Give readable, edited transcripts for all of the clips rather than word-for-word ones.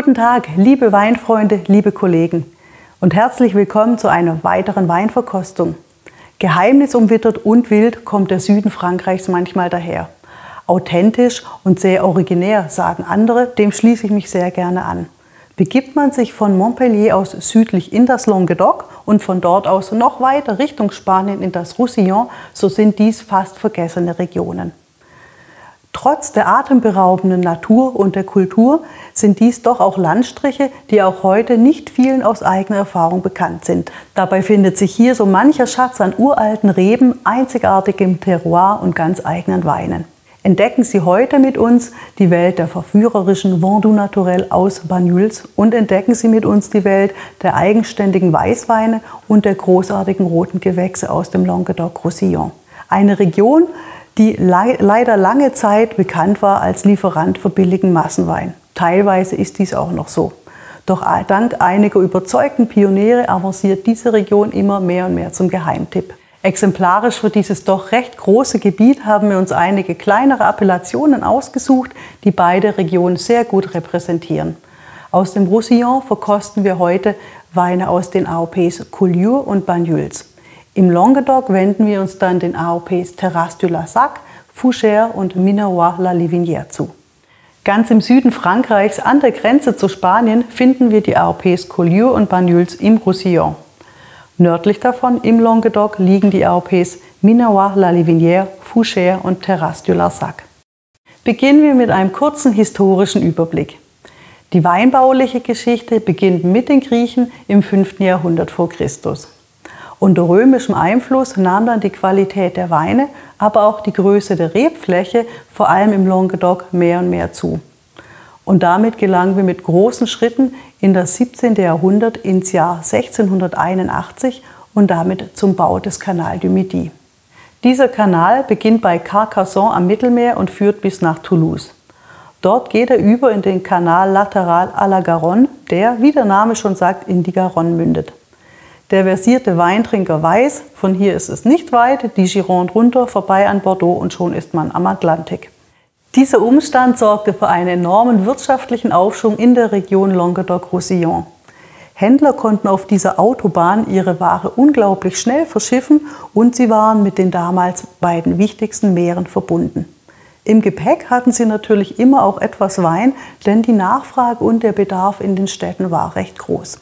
Guten Tag, liebe Weinfreunde, liebe Kollegen und herzlich willkommen zu einer weiteren Weinverkostung. Geheimnisumwittert und wild kommt der Süden Frankreichs manchmal daher. Authentisch und sehr originär, sagen andere, dem schließe ich mich sehr gerne an. Begibt man sich von Montpellier aus südlich in das Languedoc und von dort aus noch weiter Richtung Spanien in das Roussillon, so sind dies fast vergessene Regionen. Trotz der atemberaubenden Natur und der Kultur sind dies doch auch Landstriche, die auch heute nicht vielen aus eigener Erfahrung bekannt sind. Dabei findet sich hier so mancher Schatz an uralten Reben, einzigartigem Terroir und ganz eigenen Weinen. Entdecken Sie heute mit uns die Welt der verführerischen Vin doux Naturel aus Banyuls und entdecken Sie mit uns die Welt der eigenständigen Weißweine und der großartigen roten Gewächse aus dem Languedoc-Roussillon. Eine Region, die leider lange Zeit bekannt war als Lieferant für billigen Massenwein. Teilweise ist dies auch noch so. Doch dank einiger überzeugten Pioniere avanciert diese Region immer mehr und mehr zum Geheimtipp. Exemplarisch für dieses doch recht große Gebiet haben wir uns einige kleinere Appellationen ausgesucht, die beide Regionen sehr gut repräsentieren. Aus dem Roussillon verkosten wir heute Weine aus den AOPs Collioure und Banyuls. Im Languedoc wenden wir uns dann den AOPs Terrasse du Larzac, Fougères und Minervois-la-Livinière zu. Ganz im Süden Frankreichs, an der Grenze zu Spanien, finden wir die AOPs Collioure und Banyuls im Roussillon. Nördlich davon, im Languedoc, liegen die AOPs Minervois-la-Livinière, Fougères und Terrasse du Larzac. Beginnen wir mit einem kurzen historischen Überblick. Die weinbauliche Geschichte beginnt mit den Griechen im 5. Jahrhundert vor Christus. Unter römischem Einfluss nahm dann die Qualität der Weine, aber auch die Größe der Rebfläche, vor allem im Languedoc, mehr und mehr zu. Und damit gelangen wir mit großen Schritten in das 17. Jahrhundert ins Jahr 1681 und damit zum Bau des Canal du Midi. Dieser Kanal beginnt bei Carcassonne am Mittelmeer und führt bis nach Toulouse. Dort geht er über in den Canal latéral à la Garonne, der, wie der Name schon sagt, in die Garonne mündet. Der versierte Weintrinker weiß, von hier ist es nicht weit, die Gironde runter, vorbei an Bordeaux und schon ist man am Atlantik. Dieser Umstand sorgte für einen enormen wirtschaftlichen Aufschwung in der Region Languedoc-Roussillon. Händler konnten auf dieser Autobahn ihre Ware unglaublich schnell verschiffen und sie waren mit den damals beiden wichtigsten Meeren verbunden. Im Gepäck hatten sie natürlich immer auch etwas Wein, denn die Nachfrage und der Bedarf in den Städten war recht groß.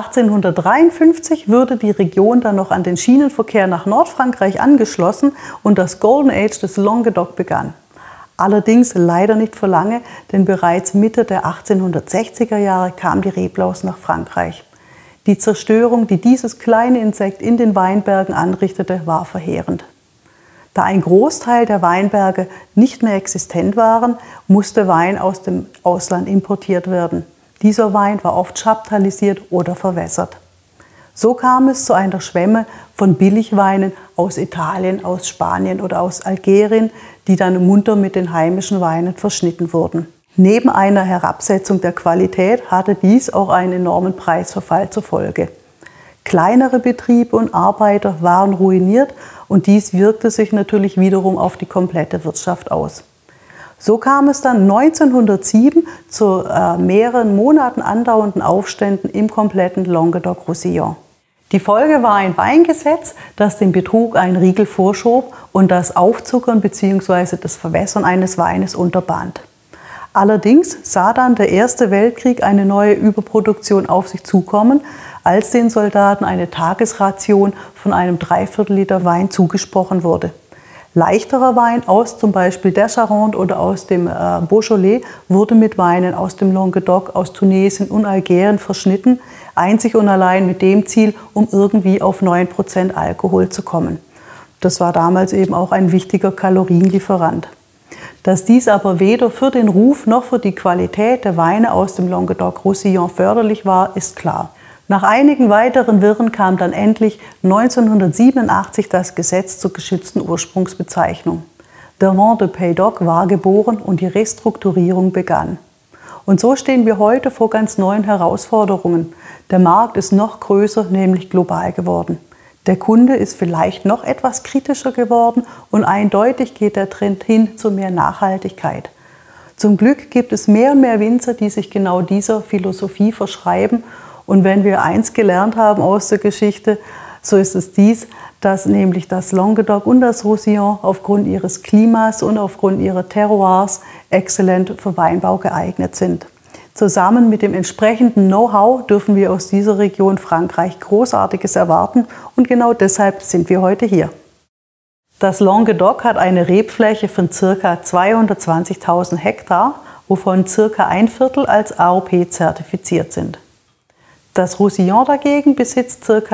1853 wurde die Region dann noch an den Schienenverkehr nach Nordfrankreich angeschlossen und das Golden Age des Languedoc begann. Allerdings leider nicht für lange, denn bereits Mitte der 1860er Jahre kam die Reblaus nach Frankreich. Die Zerstörung, die dieses kleine Insekt in den Weinbergen anrichtete, war verheerend. Da ein Großteil der Weinberge nicht mehr existent waren, musste Wein aus dem Ausland importiert werden. Dieser Wein war oft chaptalisiert oder verwässert. So kam es zu einer Schwemme von Billigweinen aus Italien, aus Spanien oder aus Algerien, die dann munter mit den heimischen Weinen verschnitten wurden. Neben einer Herabsetzung der Qualität hatte dies auch einen enormen Preisverfall zur Folge. Kleinere Betriebe und Arbeiter waren ruiniert und dies wirkte sich natürlich wiederum auf die komplette Wirtschaft aus. So kam es dann 1907 zu mehreren Monaten andauernden Aufständen im kompletten Languedoc-Roussillon. Die Folge war ein Weingesetz, das dem Betrug einen Riegel vorschob und das Aufzuckern bzw. das Verwässern eines Weines unterband. Allerdings sah dann der Erste Weltkrieg eine neue Überproduktion auf sich zukommen, als den Soldaten eine Tagesration von einem 3/4 Liter Wein zugesprochen wurde. Leichterer Wein aus zum Beispiel der Charente oder aus dem Beaujolais wurde mit Weinen aus dem Languedoc, aus Tunesien und Algerien verschnitten, einzig und allein mit dem Ziel, um irgendwie auf 9% Alkohol zu kommen. Das war damals eben auch ein wichtiger Kalorienlieferant. Dass dies aber weder für den Ruf noch für die Qualität der Weine aus dem Languedoc-Roussillon förderlich war, ist klar. Nach einigen weiteren Wirren kam dann endlich 1987 das Gesetz zur geschützten Ursprungsbezeichnung. Der Vin de Pays d'Oc war geboren und die Restrukturierung begann. Und so stehen wir heute vor ganz neuen Herausforderungen. Der Markt ist noch größer, nämlich global geworden. Der Kunde ist vielleicht noch etwas kritischer geworden und eindeutig geht der Trend hin zu mehr Nachhaltigkeit. Zum Glück gibt es mehr und mehr Winzer, die sich genau dieser Philosophie verschreiben. Und wenn wir eins gelernt haben aus der Geschichte, so ist es dies, dass nämlich das Languedoc und das Roussillon aufgrund ihres Klimas und aufgrund ihrer Terroirs exzellent für Weinbau geeignet sind. Zusammen mit dem entsprechenden Know-how dürfen wir aus dieser Region Frankreich Großartiges erwarten und genau deshalb sind wir heute hier. Das Languedoc hat eine Rebfläche von ca. 220.000 Hektar, wovon ca. ein Viertel als AOP zertifiziert sind. Das Roussillon dagegen besitzt ca.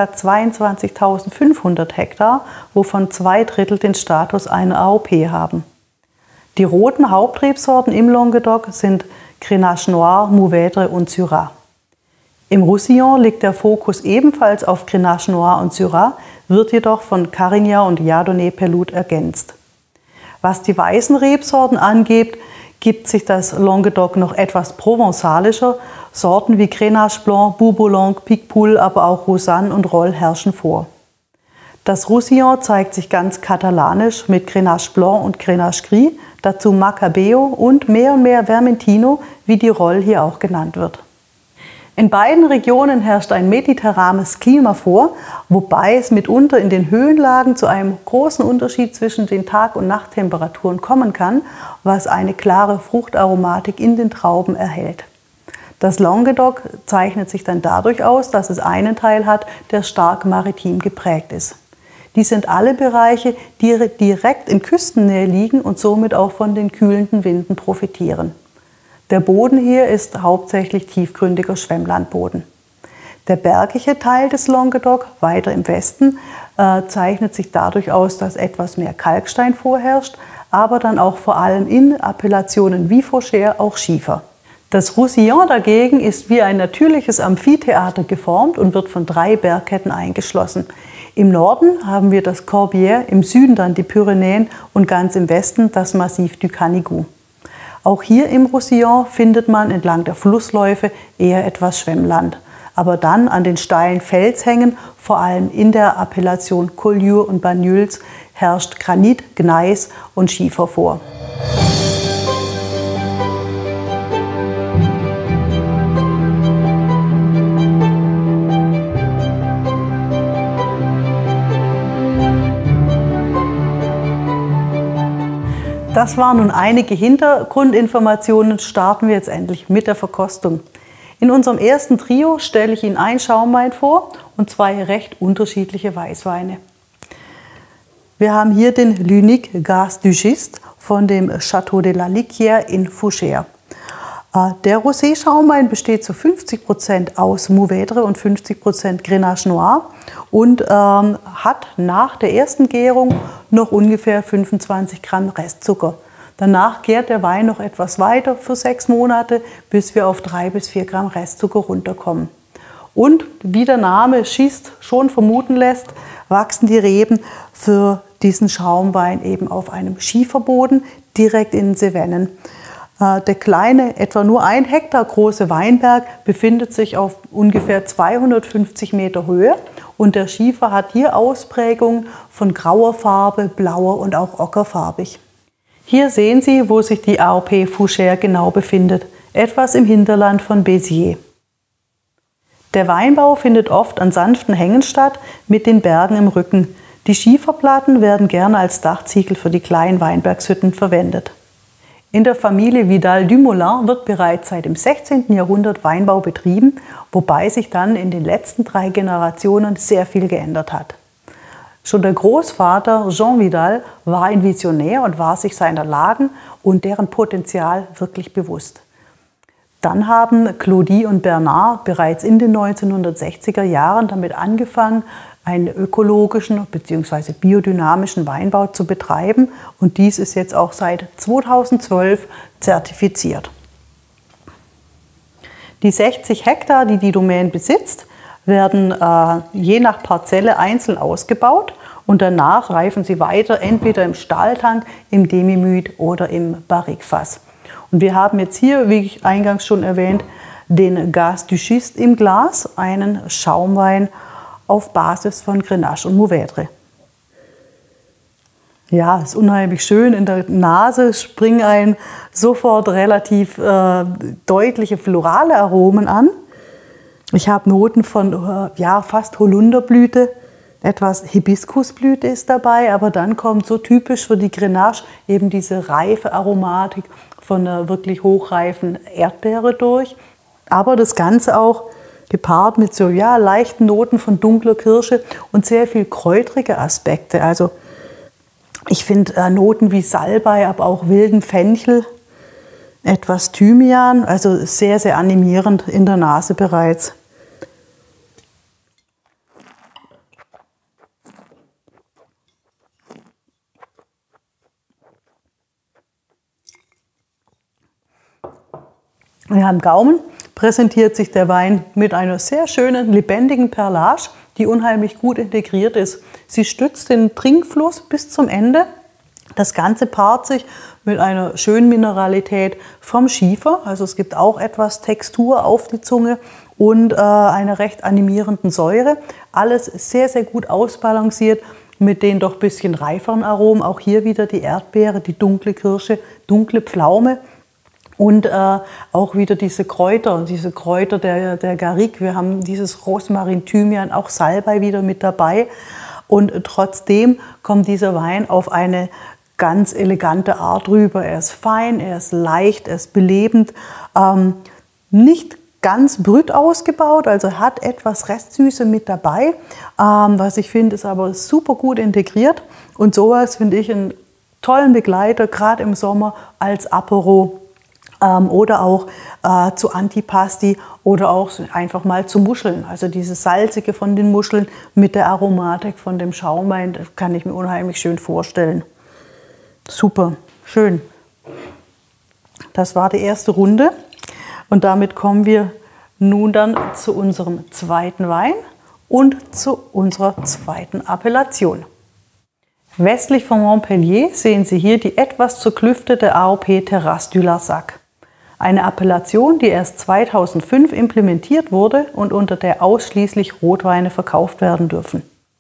22.500 Hektar, wovon 2/3 den Status einer AOP haben. Die roten Hauptrebsorten im Languedoc sind Grenache Noir, Mourvèdre und Syrah. Im Roussillon liegt der Fokus ebenfalls auf Grenache Noir und Syrah, wird jedoch von Carignan und Chardonnay Pelouse ergänzt. Was die weißen Rebsorten angeht, gibt sich das Languedoc noch etwas provenzalischer. Sorten wie Grenache Blanc, Bourboulon, Picpoul, aber auch Roussanne und Rolle herrschen vor. Das Roussillon zeigt sich ganz katalanisch mit Grenache Blanc und Grenache Gris, dazu Macabeo und mehr Vermentino, wie die Rolle hier auch genannt wird. In beiden Regionen herrscht ein mediterranes Klima vor, wobei es mitunter in den Höhenlagen zu einem großen Unterschied zwischen den Tag- und Nachttemperaturen kommen kann, was eine klare Fruchtaromatik in den Trauben erhält. Das Languedoc zeichnet sich dann dadurch aus, dass es einen Teil hat, der stark maritim geprägt ist. Dies sind alle Bereiche, die direkt in Küstennähe liegen und somit auch von den kühlenden Winden profitieren. Der Boden hier ist hauptsächlich tiefgründiger Schwemmlandboden. Der bergige Teil des Languedoc, weiter im Westen, zeichnet sich dadurch aus, dass etwas mehr Kalkstein vorherrscht, aber dann auch vor allem in Appellationen wie Fauchères auch Schiefer. Das Roussillon dagegen ist wie ein natürliches Amphitheater geformt und wird von 3 Bergketten eingeschlossen. Im Norden haben wir das Corbière, im Süden dann die Pyrenäen und ganz im Westen das Massif du Canigou. Auch hier im Roussillon findet man entlang der Flussläufe eher etwas Schwemmland. Aber dann an den steilen Felshängen, vor allem in der Appellation Collioure und Banyuls, herrscht Granit, Gneis und Schiefer vor. Das waren nun einige Hintergrundinformationen. Starten wir jetzt endlich mit der Verkostung. In unserem ersten Trio stelle ich Ihnen einen Schaumwein vor und 2 recht unterschiedliche Weißweine. Wir haben hier den L'Unique Gaz du Gist von dem Château de la Liquière in Fouchères. Der Rosé-Schaumwein besteht zu 50% aus Mourvèdre und 50% Grenache Noir und hat nach der ersten Gärung noch ungefähr 25 Gramm Restzucker. Danach gärt der Wein noch etwas weiter für 6 Monate, bis wir auf 3 bis 4 Gramm Restzucker runterkommen. Und wie der Name Schist schon vermuten lässt, wachsen die Reben für diesen Schaumwein eben auf einem Schieferboden direkt in den Cevennen. Der kleine, etwa nur 1 Hektar große Weinberg befindet sich auf ungefähr 250 Meter Höhe und der Schiefer hat hier Ausprägungen von grauer Farbe, blauer und auch ockerfarbig. Hier sehen Sie, wo sich die AOP Fouchères genau befindet, etwas im Hinterland von Béziers. Der Weinbau findet oft an sanften Hängen statt, mit den Bergen im Rücken. Die Schieferplatten werden gerne als Dachziegel für die kleinen Weinbergshütten verwendet. In der Familie Vidal du Moulin wird bereits seit dem 16. Jahrhundert Weinbau betrieben, wobei sich dann in den letzten 3 Generationen sehr viel geändert hat. Schon der Großvater Jean Vidal war ein Visionär und war sich seiner Lagen und deren Potenzial wirklich bewusst. Dann haben Claudie und Bernard bereits in den 1960er Jahren damit angefangen, einen ökologischen bzw. biodynamischen Weinbau zu betreiben und dies ist jetzt auch seit 2012 zertifiziert. Die 60 Hektar, die die Domaine besitzt, werden je nach Parzelle einzeln ausgebaut und danach reifen sie weiter entweder im Stahltank, im Demi-Muid oder im Barrique-Fass. Und wir haben jetzt hier, wie ich eingangs schon erwähnt, den Gaz du Gist im Glas, einen Schaumwein auf Basis von Grenache und Mourvèdre. Ja, ist unheimlich schön. In der Nase springen einem sofort relativ deutliche florale Aromen an. Ich habe Noten von ja, fast Holunderblüte, etwas Hibiskusblüte ist dabei, aber dann kommt so typisch für die Grenache eben diese reife Aromatik von einer wirklich hochreifen Erdbeere durch. Aber das Ganze auch gepaart mit so ja, leichten Noten von dunkler Kirsche und sehr viel kräutrige Aspekte. Also ich finde Noten wie Salbei, aber auch wilden Fenchel, etwas Thymian, also sehr, sehr animierend in der Nase bereits. Ja, im Gaumen präsentiert sich der Wein mit einer sehr schönen, lebendigen Perlage, die unheimlich gut integriert ist. Sie stützt den Trinkfluss bis zum Ende. Das Ganze paart sich mit einer schönen Mineralität vom Schiefer. Also es gibt auch etwas Textur auf die Zunge und einer recht animierenden Säure. Alles sehr, sehr gut ausbalanciert mit den doch ein bisschen reiferen Aromen. Auch hier wieder die Erdbeere, die dunkle Kirsche, dunkle Pflaume. Und auch wieder diese Kräuter der Garrigue. Wir haben dieses Rosmarin, Thymian, auch Salbei wieder mit dabei. Und trotzdem kommt dieser Wein auf eine ganz elegante Art rüber. Er ist fein, er ist leicht, er ist belebend. Nicht ganz brüt ausgebaut, also hat etwas Restsüße mit dabei. Was ich finde, ist aber super gut integriert. Und sowas finde ich einen tollen Begleiter, gerade im Sommer als Apero. Oder auch zu Antipasti oder auch einfach mal zu Muscheln. Also dieses Salzige von den Muscheln mit der Aromatik von dem Schaumwein, das kann ich mir unheimlich schön vorstellen. Super, schön. Das war die erste Runde und damit kommen wir nun dann zu unserem zweiten Wein und zu unserer zweiten Appellation. Westlich von Montpellier sehen Sie hier die etwas zerklüftete AOP Terrasse du Larzac. Eine Appellation, die erst 2005 implementiert wurde und unter der ausschließlich Rotweine verkauft werden dürfen.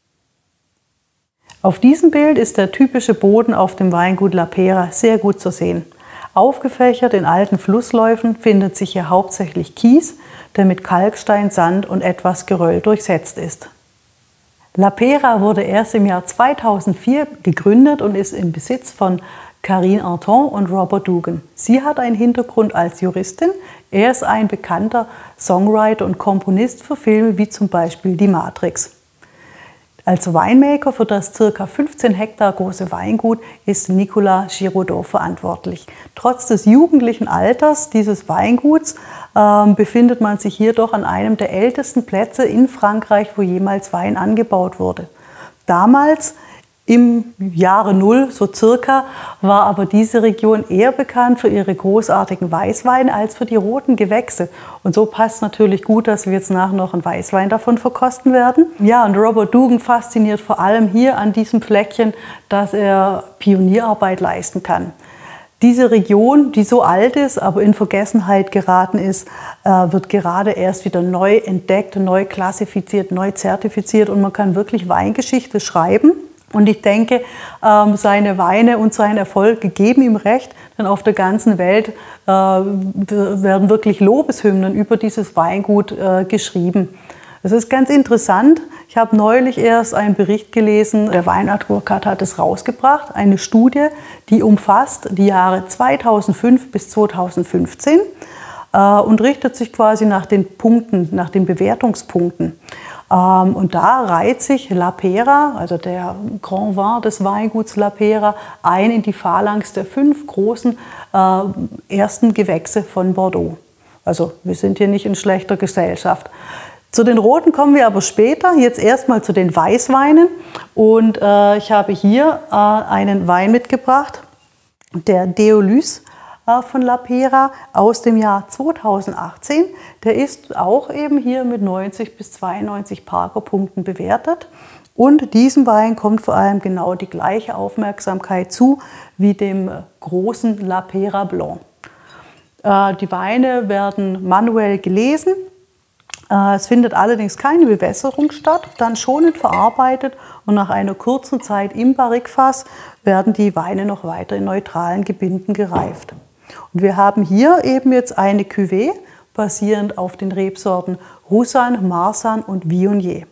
Auf diesem Bild ist der typische Boden auf dem Weingut La Pera sehr gut zu sehen. Aufgefächert in alten Flussläufen findet sich hier hauptsächlich Kies, der mit Kalkstein, Sand und etwas Geröll durchsetzt ist. La Pera wurde erst im Jahr 2004 gegründet und ist im Besitz von Karine Anton und Robert Dugan. Sie hat einen Hintergrund als Juristin. Er ist ein bekannter Songwriter und Komponist für Filme wie zum Beispiel Die Matrix. Als Winemaker für das ca. 15 Hektar große Weingut ist Nicolas Giraudot verantwortlich. Trotz des jugendlichen Alters dieses Weinguts befindet man sich hier doch an einem der ältesten Plätze in Frankreich, wo jemals Wein angebaut wurde. Damals im Jahre Null, so circa, war aber diese Region eher bekannt für ihre großartigen Weißweine als für die roten Gewächse. Und so passt natürlich gut, dass wir jetzt nachher noch einen Weißwein davon verkosten werden. Ja, und Robert Dugan fasziniert vor allem hier an diesem Fleckchen, dass er Pionierarbeit leisten kann. Diese Region, die so alt ist, aber in Vergessenheit geraten ist, wird gerade erst wieder neu entdeckt, neu klassifiziert, neu zertifiziert und man kann wirklich Weingeschichte schreiben. Und ich denke, seine Weine und sein Erfolg geben ihm recht, denn auf der ganzen Welt werden wirklich Lobeshymnen über dieses Weingut geschrieben. Es ist ganz interessant. Ich habe neulich erst einen Bericht gelesen, der Weinadvokat hat es rausgebracht, eine Studie, die umfasst die Jahre 2005 bis 2015 und richtet sich quasi nach den Punkten, nach den Bewertungspunkten. Und da reiht sich La Pera, also der Grand Vin des Weinguts La Pera, ein in die Phalanx der 5 großen ersten Gewächse von Bordeaux. Also wir sind hier nicht in schlechter Gesellschaft. Zu den Roten kommen wir aber später, jetzt erstmal zu den Weißweinen. Und ich habe hier einen Wein mitgebracht, der Deolus von La Pera aus dem Jahr 2018. Der ist auch eben hier mit 90 bis 92 Parker-Punkten bewertet. Und diesem Wein kommt vor allem genau die gleiche Aufmerksamkeit zu wie dem großen La Pera Blanc. Die Weine werden manuell gelesen Es findet allerdings keine Bewässerung statt, dann schonend verarbeitet und nach einer kurzen Zeit im Barrikfass werden die Weine noch weiter in neutralen Gebinden gereift. Und wir haben hier eben jetzt eine Cuvée basierend auf den Rebsorten Roussanne, Marsanne und Viognier.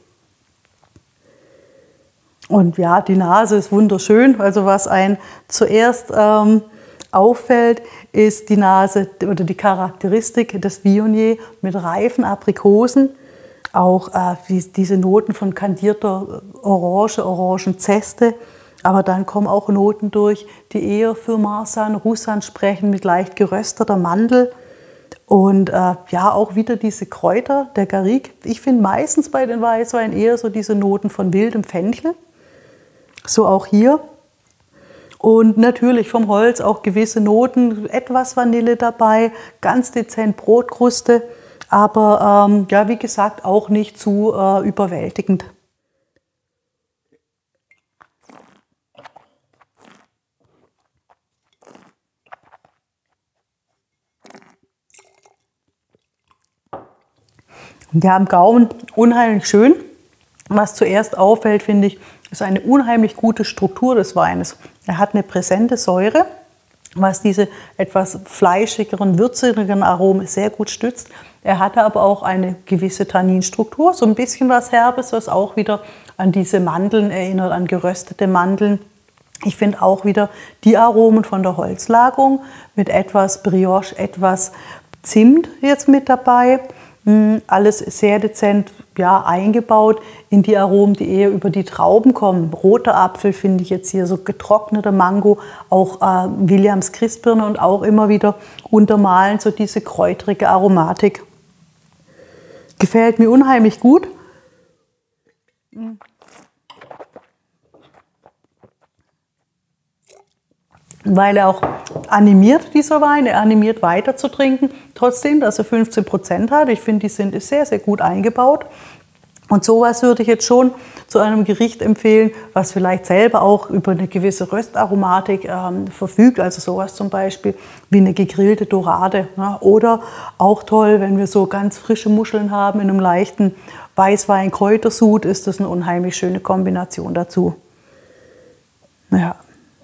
Und ja, die Nase ist wunderschön. Also was einem zuerst auffällt, ist die Nase oder die Charakteristik des Viognier mit reifen Aprikosen. Auch diese Noten von kandierter Orange, Orangenzeste. Aber dann kommen auch Noten durch, die eher für Marsanne, Roussanne sprechen, mit leicht gerösteter Mandel. Und ja, auch wieder diese Kräuter, der Garrigue. Ich finde meistens bei den Weißweinen eher so diese Noten von wildem Fenchel. So auch hier. Und natürlich vom Holz auch gewisse Noten, etwas Vanille dabei, ganz dezent Brotkruste, aber ja, wie gesagt, auch nicht zu überwältigend. Ja, am Gaumen unheimlich schön. Was zuerst auffällt, finde ich, ist eine unheimlich gute Struktur des Weines. Er hat eine präsente Säure, was diese etwas fleischigeren, würzigeren Aromen sehr gut stützt. Er hatte aber auch eine gewisse Tanninstruktur, so ein bisschen was Herbes, was auch wieder an diese Mandeln erinnert, an geröstete Mandeln. Ich finde auch wieder die Aromen von der Holzlagerung mit etwas Brioche, etwas Zimt jetzt mit dabei. Alles sehr dezent ja, eingebaut in die Aromen, die eher über die Trauben kommen. Roter Apfel finde ich jetzt hier, so getrockneter Mango, auch Williams Christbirne und auch immer wieder untermalen so diese kräutrige Aromatik. Gefällt mir unheimlich gut. Weil er auch animiert, dieser Wein, er animiert weiter zu trinken, trotzdem, dass er 15% hat. Ich finde, die sind sehr, sehr gut eingebaut. Und sowas würde ich jetzt schon zu einem Gericht empfehlen, was vielleicht selber auch über eine gewisse Röstaromatik verfügt. Also sowas zum Beispiel wie eine gegrillte Dorade. Ja. Oder auch toll, wenn wir so ganz frische Muscheln haben in einem leichten Weißwein-Kräutersud, ist das eine unheimlich schöne Kombination dazu. Ja.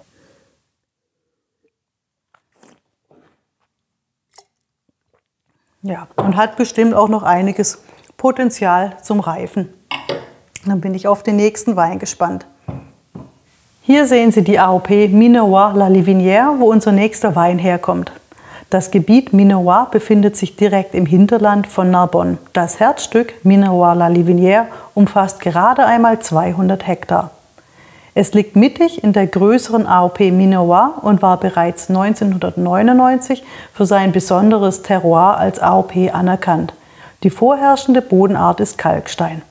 Ja, und hat bestimmt auch noch einiges Potenzial zum Reifen. Dann bin ich auf den nächsten Wein gespannt. Hier sehen Sie die AOP Minois La Livinière, wo unser nächster Wein herkommt. Das Gebiet Minois befindet sich direkt im Hinterland von Narbonne. Das Herzstück Minois La Livinière umfasst gerade einmal 200 Hektar. Es liegt mittig in der größeren AOP Minois und war bereits 1999 für sein besonderes Terroir als AOP anerkannt. Die vorherrschende Bodenart ist Kalkstein.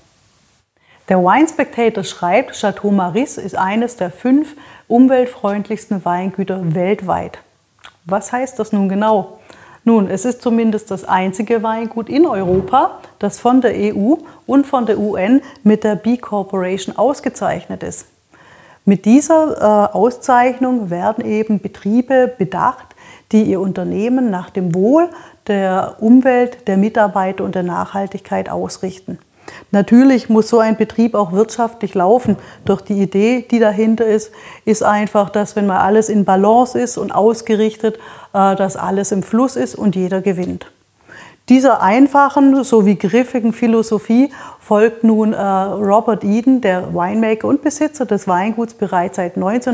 Der Wine Spectator schreibt, Château Maurice ist eines der 5 umweltfreundlichsten Weingüter weltweit. Was heißt das nun genau? Nun, es ist zumindest das einzige Weingut in Europa, das von der EU und von der UN mit der B Corporation ausgezeichnet ist. Mit dieser Auszeichnung werden eben Betriebe bedacht, die ihr Unternehmen nach dem Wohl der Umwelt, der Mitarbeiter und der Nachhaltigkeit ausrichten. Natürlich muss so ein Betrieb auch wirtschaftlich laufen, doch die Idee, die dahinter ist einfach, dass wenn mal alles in Balance ist und ausgerichtet, dass alles im Fluss ist und jeder gewinnt. Dieser einfachen sowie griffigen Philosophie folgt nun Robert Eden, der Winemaker und Besitzer des Weinguts, bereits seit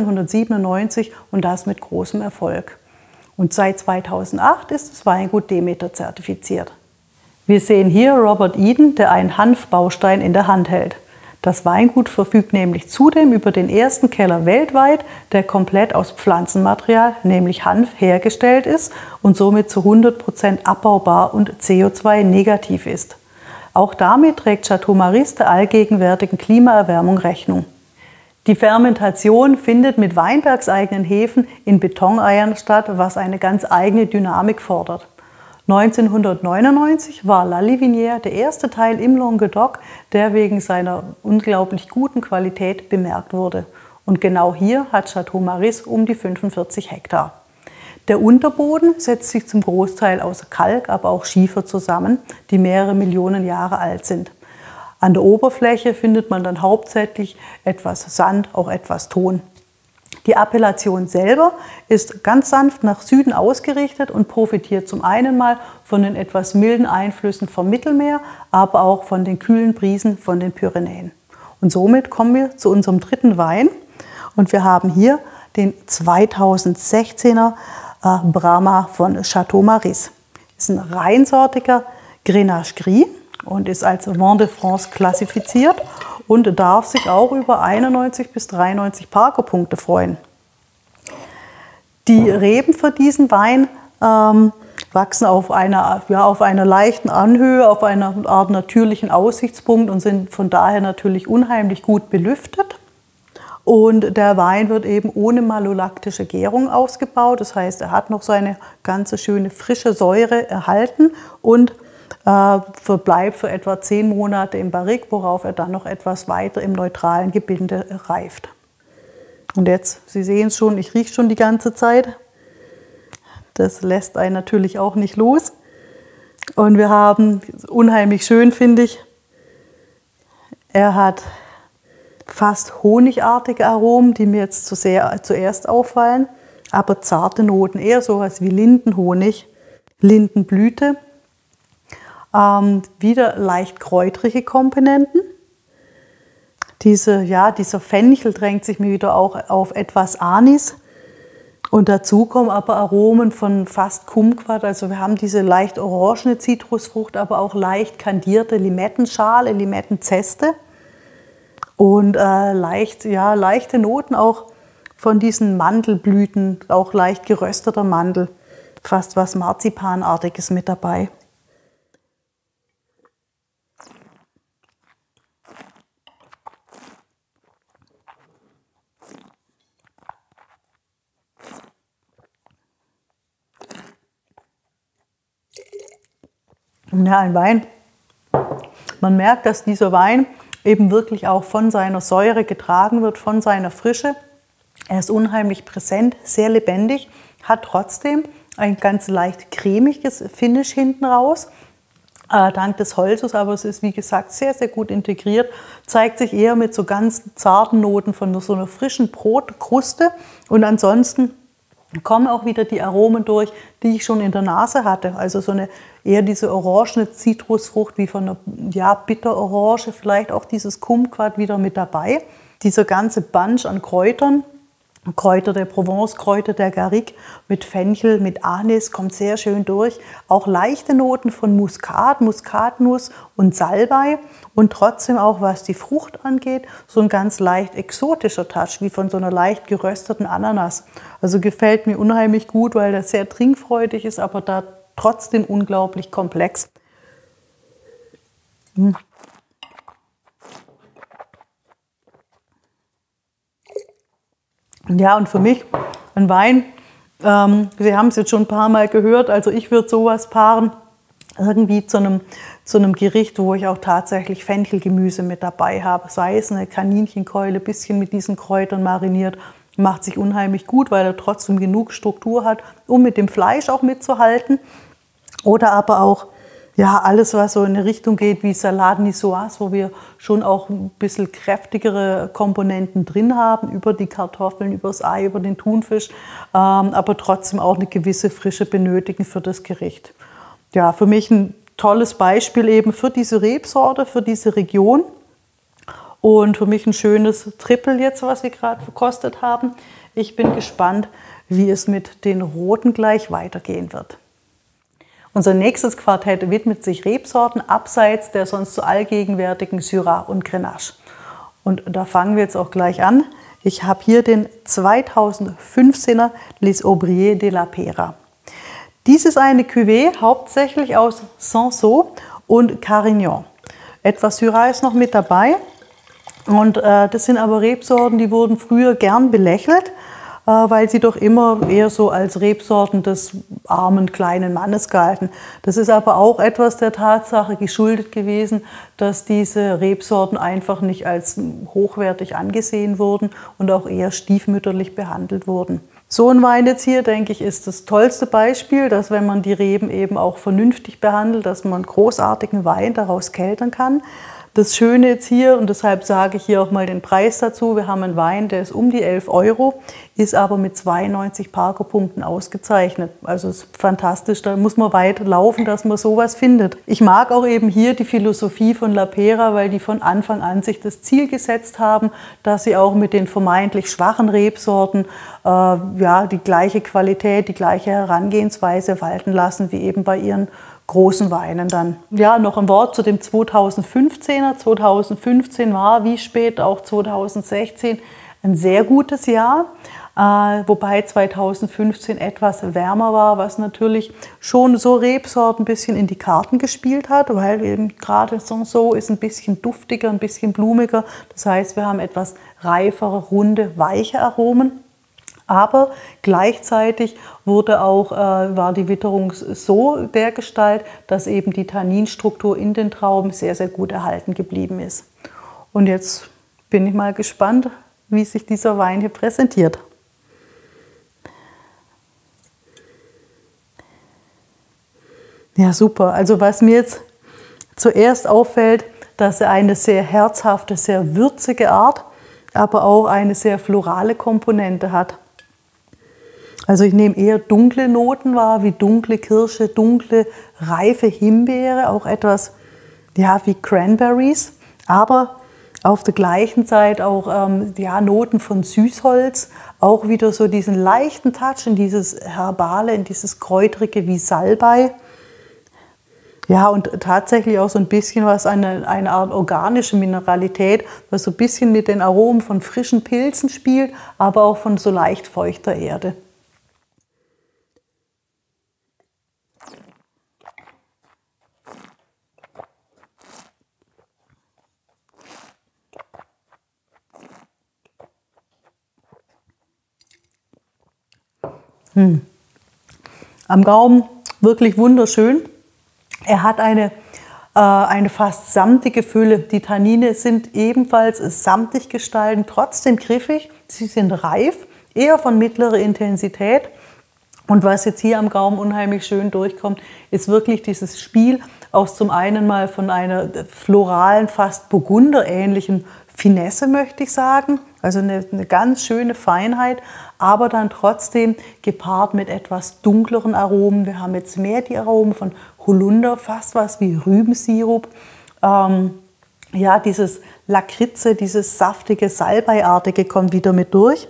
1997 und das mit großem Erfolg. Und seit 2008 ist das Weingut Demeter zertifiziert. Wir sehen hier Robert Eden, der einen Hanfbaustein in der Hand hält. Das Weingut verfügt nämlich zudem über den ersten Keller weltweit, der komplett aus Pflanzenmaterial, nämlich Hanf, hergestellt ist und somit zu 100% abbaubar und CO2-negativ ist. Auch damit trägt Château Maurice der allgegenwärtigen Klimaerwärmung Rechnung. Die Fermentation findet mit weinbergseigenen Hefen in Betoneiern statt, was eine ganz eigene Dynamik fordert. 1999 war La Livinière der erste Teil im Languedoc, der wegen seiner unglaublich guten Qualität bemerkt wurde. Und genau hier hat Château Maurice um die 45 Hektar. Der Unterboden setzt sich zum Großteil aus Kalk, aber auch Schiefer zusammen, die mehrere Millionen Jahre alt sind. An der Oberfläche findet man dann hauptsächlich etwas Sand, auch etwas Ton. Die Appellation selber ist ganz sanft nach Süden ausgerichtet und profitiert zum einen mal von den etwas milden Einflüssen vom Mittelmeer, aber auch von den kühlen Brisen von den Pyrenäen. Und somit kommen wir zu unserem dritten Wein. Und wir haben hier den 2016er Brahma von Château Maris. Ist ein reinsortiger Grenache Gris und ist als Vin de France klassifiziert und darf sich auch über 91 bis 93 Parker-Punkte freuen. Die Reben für diesen Wein wachsen auf einer leichten Anhöhe, auf einer Art natürlichen Aussichtspunkt und sind von daher natürlich unheimlich gut belüftet. Und der Wein wird eben ohne malolaktische Gärung ausgebaut. Das heißt, er hat noch seine ganze schöne frische Säure erhalten und verbleibt für etwa 10 Monate im Barrique, worauf er dann noch etwas weiter im neutralen Gebinde reift. Und jetzt, Sie sehen es schon, ich rieche schon die ganze Zeit. Das lässt einen natürlich auch nicht los. Und wir haben, unheimlich schön finde ich, er hat fast honigartige Aromen, die mir jetzt zuerst auffallen, aber zarte Noten, eher sowas wie Lindenhonig, Lindenblüte. Wieder leicht kräutrige Komponenten. Dieser Fenchel drängt sich mir wieder auch auf etwas Anis. Und dazu kommen aber Aromen von fast Kumquat. Also wir haben diese leicht orangene Zitrusfrucht, aber auch leicht kandierte Limettenschale, Limettenzeste. Und leichte Noten auch von diesen Mandelblüten, auch leicht gerösteter Mandel. Fast was Marzipanartiges mit dabei. Ja, ein Wein. Man merkt, dass dieser Wein eben wirklich auch von seiner Säure getragen wird, von seiner Frische. Er ist unheimlich präsent, sehr lebendig, hat trotzdem ein ganz leicht cremiges Finish hinten raus. Dank des Holzes, aber es ist wie gesagt sehr, sehr gut integriert, zeigt sich eher mit so ganz zarten Noten von so einer frischen Brotkruste und ansonsten kommen auch wieder die Aromen durch, die ich schon in der Nase hatte. Also eher diese orangene Zitrusfrucht wie von einer Bitterorange, vielleicht auch dieses Kumquat wieder mit dabei. Dieser ganze Bunch an Kräutern, Kräuter der Provence, Kräuter der Garrigue mit Fenchel, mit Anis kommt sehr schön durch. Auch leichte Noten von Muskat, Muskatnuss und Salbei und trotzdem auch, was die Frucht angeht, so ein ganz leicht exotischer Touch, wie von so einer leicht gerösteten Ananas. Also gefällt mir unheimlich gut, weil das sehr trinkfreudig ist, aber da trotzdem unglaublich komplex. Ja, und für mich ein Wein, Sie haben es jetzt schon ein paar Mal gehört, also ich würde sowas paaren, irgendwie zu einem Gericht, wo ich auch tatsächlich Fenchelgemüse mit dabei habe, sei es eine Kaninchenkeule, ein bisschen mit diesen Kräutern mariniert, macht sich unheimlich gut, weil er trotzdem genug Struktur hat, um mit dem Fleisch auch mitzuhalten. Oder aber auch alles, was so in eine Richtung geht wie Salade Niçoise, wo wir schon auch ein bisschen kräftigere Komponenten drin haben, über die Kartoffeln, über das Ei, über den Thunfisch, aber trotzdem auch eine gewisse Frische benötigen für das Gericht. Ja, für mich ein tolles Beispiel eben für diese Rebsorte, für diese Region und für mich ein schönes Triple jetzt, was wir gerade verkostet haben. Ich bin gespannt, wie es mit den Roten gleich weitergehen wird. Unser nächstes Quartett widmet sich Rebsorten abseits der sonst so allgegenwärtigen Syrah und Grenache. Und da fangen wir jetzt auch gleich an. Ich habe hier den 2015er Les Aubriers de la Peyra. Dies ist eine Cuvée hauptsächlich aus Cinsault und Carignan. Etwas Syrah ist noch mit dabei. Und das sind aber Rebsorten, die wurden früher gern belächelt, weil sie doch immer eher so als Rebsorten des armen kleinen Mannes galten. Das ist aber auch etwas der Tatsache geschuldet gewesen, dass diese Rebsorten einfach nicht als hochwertig angesehen wurden und auch eher stiefmütterlich behandelt wurden. So ein Wein jetzt hier, denke ich, ist das tollste Beispiel, dass wenn man die Reben eben auch vernünftig behandelt, dass man großartigen Wein daraus keltern kann. Das Schöne jetzt hier, und deshalb sage ich hier auch mal den Preis dazu, wir haben einen Wein, der ist um die 11 €, ist aber mit 92 Parker-Punkten ausgezeichnet. Also ist fantastisch, da muss man weit laufen, dass man sowas findet. Ich mag auch eben hier die Philosophie von La Pera, weil die von Anfang an sich das Ziel gesetzt haben, dass sie auch mit den vermeintlich schwachen Rebsorten ja, die gleiche Qualität, die gleiche Herangehensweise walten lassen, wie eben bei ihren großen Weinen dann. Ja, noch ein Wort zu dem 2015er. 2015 war, wie spät auch 2016, ein sehr gutes Jahr, wobei 2015 etwas wärmer war, was natürlich schon so Rebsorten ein bisschen in die Karten gespielt hat, weil eben gerade so ist ein bisschen duftiger, ein bisschen blumiger. Das heißt, wir haben etwas reifere, runde, weiche Aromen. Aber gleichzeitig war die Witterung so dergestalt, dass eben die Tanninstruktur in den Trauben sehr, sehr gut erhalten geblieben ist. Und jetzt bin ich mal gespannt, wie sich dieser Wein hier präsentiert. Ja, super. Also was mir jetzt zuerst auffällt, dass er eine sehr herzhafte, sehr würzige Art, aber auch eine sehr florale Komponente hat. Also ich nehme eher dunkle Noten wahr, wie dunkle Kirsche, dunkle, reife Himbeere, auch etwas ja, wie Cranberries, aber auf der gleichen Zeit auch ja, Noten von Süßholz, auch wieder so diesen leichten Touch in dieses Herbale, in dieses Kräutrige wie Salbei. Ja, und tatsächlich auch so ein bisschen was, eine Art organische Mineralität, was so ein bisschen mit den Aromen von frischen Pilzen spielt, aber auch von so leicht feuchter Erde. Am Gaumen wirklich wunderschön. Er hat eine fast samtige Fülle. Die Tannine sind ebenfalls samtig gestalten, trotzdem griffig. Sie sind reif, eher von mittlerer Intensität. Und was jetzt hier am Gaumen unheimlich schön durchkommt, ist wirklich dieses Spiel aus zum einen mal von einer floralen, fast burgunderähnlichen Finesse, möchte ich sagen. Also eine ganz schöne Feinheit, aber dann trotzdem gepaart mit etwas dunkleren Aromen. Wir haben jetzt mehr die Aromen von Holunder, fast was wie Rübensirup. Ja, dieses Lakritze, dieses saftige, Salbeiartige kommt wieder mit durch.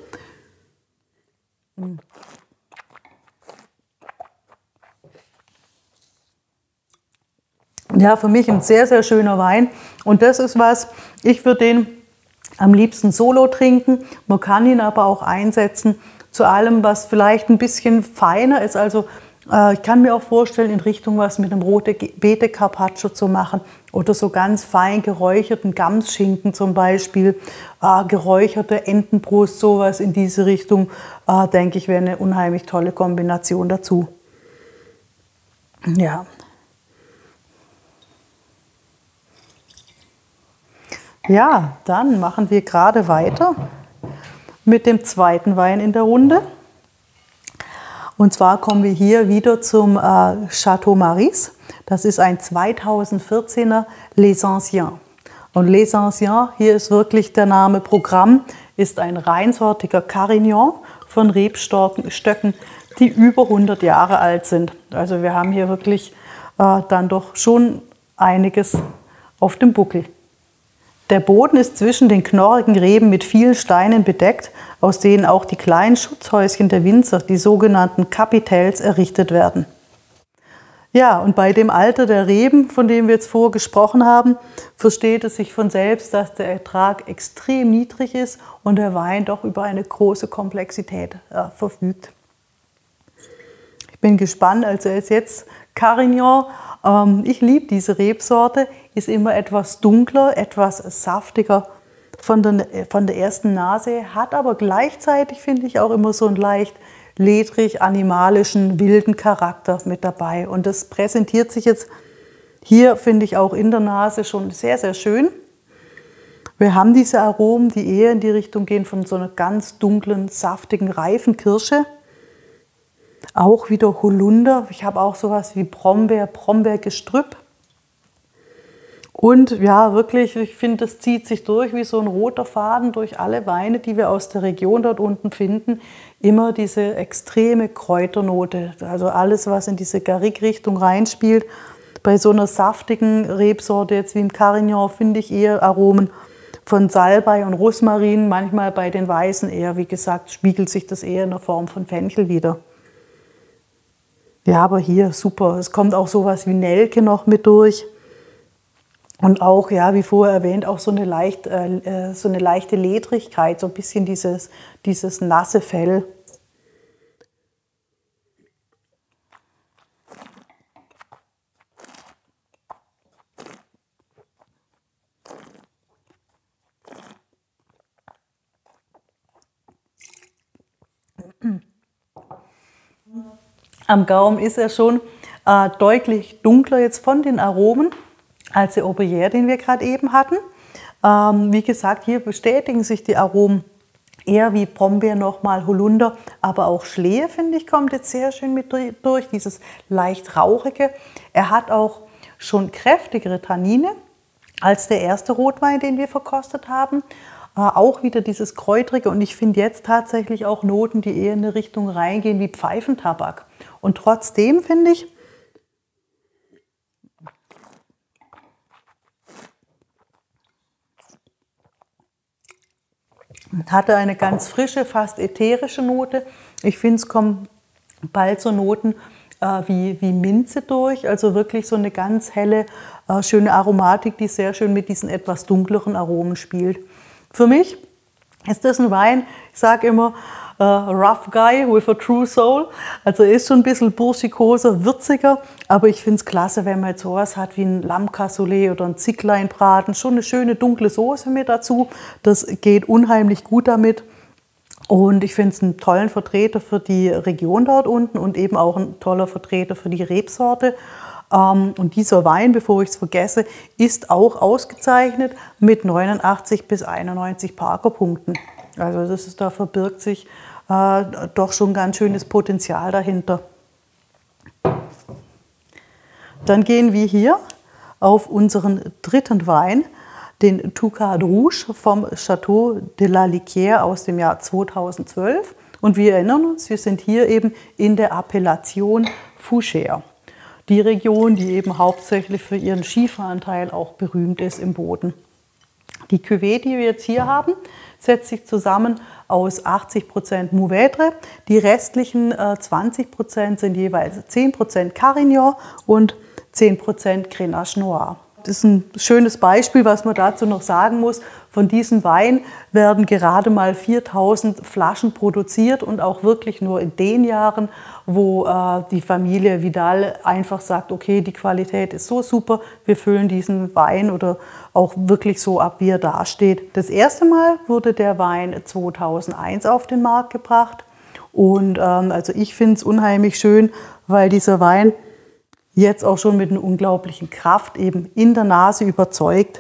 Ja, für mich ein sehr, sehr schöner Wein. Und das ist was, ich würde den am liebsten solo trinken. Man kann ihn aber auch einsetzen zu allem, was vielleicht ein bisschen feiner ist. Also ich kann mir auch vorstellen, in Richtung was mit einem rote Beete Carpaccio zu machen oder so ganz fein geräucherten Gamsschinken zum Beispiel, geräucherte Entenbrust, sowas in diese Richtung, denke ich, wäre eine unheimlich tolle Kombination dazu. Ja. Ja, dann machen wir gerade weiter mit dem zweiten Wein in der Runde. Und zwar kommen wir hier wieder zum Château Maris. Das ist ein 2014er Les Anciens. Und Les Anciens, hier ist wirklich der Name Programm, ist ein reinsortiger Carignan von Rebstöcken, die über 100 Jahre alt sind. Also wir haben hier wirklich dann doch schon einiges auf dem Buckel. Der Boden ist zwischen den knorrigen Reben mit vielen Steinen bedeckt, aus denen auch die kleinen Schutzhäuschen der Winzer, die sogenannten Capitels, errichtet werden. Ja, und bei dem Alter der Reben, von dem wir jetzt vorher gesprochen haben, versteht es sich von selbst, dass der Ertrag extrem niedrig ist und der Wein doch über eine große Komplexität verfügt. Ich bin gespannt, also er ist jetzt Carignan. Ich liebe diese Rebsorte, ist immer etwas dunkler, etwas saftiger von der ersten Nase, hat aber gleichzeitig, finde ich, auch immer so einen leicht ledrig, animalischen, wilden Charakter mit dabei. Und das präsentiert sich jetzt hier, finde ich, auch in der Nase schon sehr, sehr schön. Wir haben diese Aromen, die eher in die Richtung gehen von so einer ganz dunklen, saftigen, reifen Kirsche. Auch wieder Holunder. Ich habe auch sowas wie Brombeer, Brombeergestrüpp. Und ja, wirklich, ich finde, das zieht sich durch wie so ein roter Faden durch alle Weine, die wir aus der Region dort unten finden. Immer diese extreme Kräuternote. Also alles, was in diese Garrigue-Richtung reinspielt. Bei so einer saftigen Rebsorte, jetzt wie im Carignan, finde ich eher Aromen von Salbei und Rosmarin. Manchmal bei den Weißen eher, wie gesagt, spiegelt sich das eher in der Form von Fenchel wieder. Ja, aber hier super. Es kommt auch sowas wie Nelke noch mit durch. Und auch, ja, wie vorher erwähnt, auch so eine leichte Ledrigkeit, so ein bisschen dieses nasse Fell. Am Gaumen ist er schon deutlich dunkler jetzt von den Aromen als der Aubergère, den wir gerade eben hatten. Wie gesagt, hier bestätigen sich die Aromen eher wie Brombeer nochmal, Holunder, aber auch Schlehe, finde ich, kommt jetzt sehr schön mit durch, dieses leicht rauchige. Er hat auch schon kräftigere Tannine als der erste Rotwein, den wir verkostet haben. Auch wieder dieses Kräutrige und ich finde jetzt tatsächlich auch Noten, die eher in eine Richtung reingehen wie Pfeifentabak. Und trotzdem finde ich, hatte eine ganz frische, fast ätherische Note. Ich finde, es kommen bald so Noten wie Minze durch, also wirklich so eine ganz helle, schöne Aromatik, die sehr schön mit diesen etwas dunkleren Aromen spielt. Für mich ist das ein Wein, ich sage immer, rough guy with a true soul. Also er ist schon ein bisschen burschikoser, würziger, aber ich finde es klasse, wenn man jetzt sowas hat wie ein Lamm Cassoulet oder ein Zickleinbraten. Schon eine schöne dunkle Soße mit dazu. Das geht unheimlich gut damit. Und ich finde es einen tollen Vertreter für die Region dort unten und eben auch ein toller Vertreter für die Rebsorte. Und dieser Wein, bevor ich es vergesse, ist auch ausgezeichnet mit 89 bis 91 Parker-Punkten. Also da verbirgt sich doch schon ganz schönes Potenzial dahinter. Dann gehen wir hier auf unseren dritten Wein, den Touquard Rouge vom Château de la Liquière aus dem Jahr 2012. Und wir erinnern uns, wir sind hier eben in der Appellation Fougères. Die Region, die eben hauptsächlich für ihren Schieferanteil auch berühmt ist im Boden. Die Cuvée, die wir jetzt hier haben, setzt sich zusammen aus 80% Mourvèdre. Die restlichen 20% sind jeweils 10% Carignan und 10% Grenache Noir. Das ist ein schönes Beispiel, was man dazu noch sagen muss. Von diesem Wein werden gerade mal 4000 Flaschen produziert und auch wirklich nur in den Jahren, wo die Familie Vidal einfach sagt, okay, die Qualität ist so super, wir füllen diesen Wein oder auch wirklich so ab, wie er dasteht. Das erste Mal wurde der Wein 2001 auf den Markt gebracht und also ich finde es unheimlich schön, weil dieser Wein jetzt auch schon mit einer unglaublichen Kraft eben in der Nase überzeugt.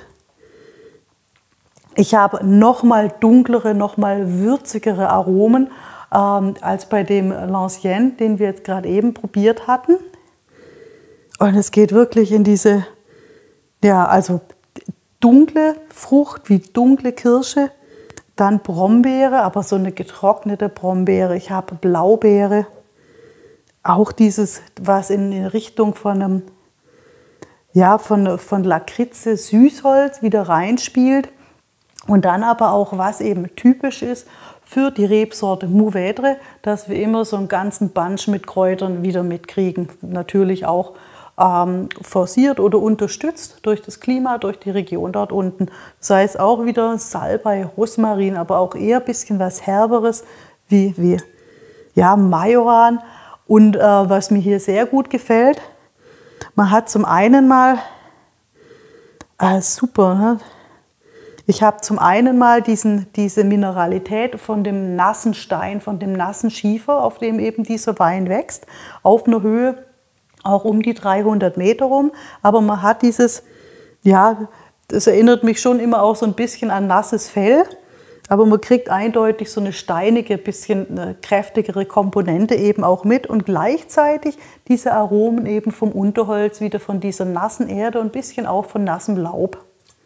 Ich habe nochmal dunklere, nochmal würzigere Aromen als bei dem L'Ancien, den wir jetzt gerade eben probiert hatten. Und es geht wirklich in diese, ja, also dunkle Frucht wie dunkle Kirsche, dann Brombeere, aber so eine getrocknete Brombeere. Ich habe Blaubeere. Auch dieses, was in Richtung von einem, ja, von Lakritze, Süßholz wieder reinspielt. Und dann aber auch, was eben typisch ist für die Rebsorte Mourvèdre, dass wir immer so einen ganzen Bunch mit Kräutern wieder mitkriegen. Natürlich auch forciert oder unterstützt durch das Klima, durch die Region dort unten. Das heißt auch wieder Salbei, Rosmarin, aber auch eher ein bisschen was Herberes wie ja, Majoran. Und was mir hier sehr gut gefällt, man hat zum einen mal, super, ne? Ich habe zum einen mal diese Mineralität von dem nassen Stein, von dem nassen Schiefer, auf dem eben dieser Wein wächst, auf einer Höhe auch um die 300 Meter rum. Aber man hat dieses, ja, Das erinnert mich schon immer auch so ein bisschen an nasses Fell. Aber man kriegt eindeutig so eine steinige, bisschen kräftigere Komponente eben auch mit und gleichzeitig diese Aromen eben vom Unterholz, wieder von dieser nassen Erde und ein bisschen auch von nassem Laub.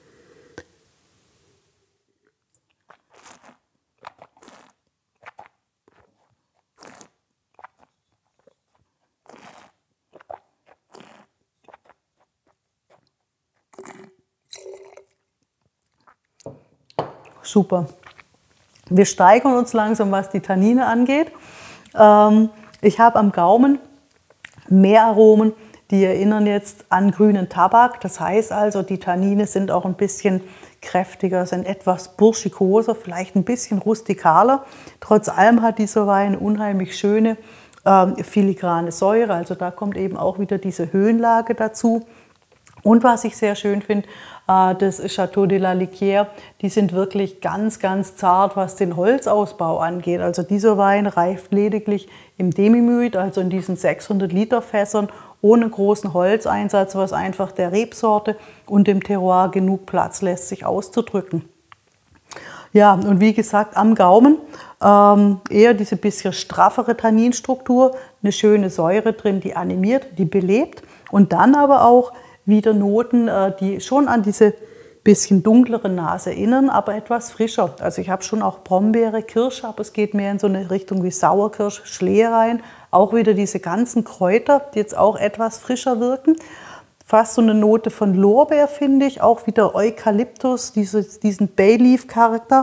Super. Wir steigern uns langsam, was die Tannine angeht. Ich habe am Gaumen mehr Aromen, die erinnern jetzt an grünen Tabak. Das heißt also, die Tannine sind auch ein bisschen kräftiger, sind etwas burschikoser, vielleicht ein bisschen rustikaler. Trotz allem hat dieser Wein eine unheimlich schöne filigrane Säure. Also da kommt eben auch wieder diese Höhenlage dazu. Und was ich sehr schön finde, das Château de la Liquière, die sind wirklich ganz, ganz zart, was den Holzausbau angeht. Also dieser Wein reift lediglich im Demi-Muid, also in diesen 600 Liter Fässern, ohne großen Holzeinsatz, was einfach der Rebsorte und dem Terroir genug Platz lässt, sich auszudrücken. Ja, und wie gesagt, am Gaumen eher diese bisschen straffere Tanninstruktur, eine schöne Säure drin, die animiert, die belebt und dann aber auch wieder Noten, die schon an diese bisschen dunklere Nase erinnern, aber etwas frischer. Also ich habe schon auch Brombeere, Kirsche, aber es geht mehr in so eine Richtung wie Sauerkirsch, Schlee rein. Auch wieder diese ganzen Kräuter, die jetzt auch etwas frischer wirken. Fast so eine Note von Lorbeer, finde ich. Auch wieder Eukalyptus, diesen Bayleaf-Charakter.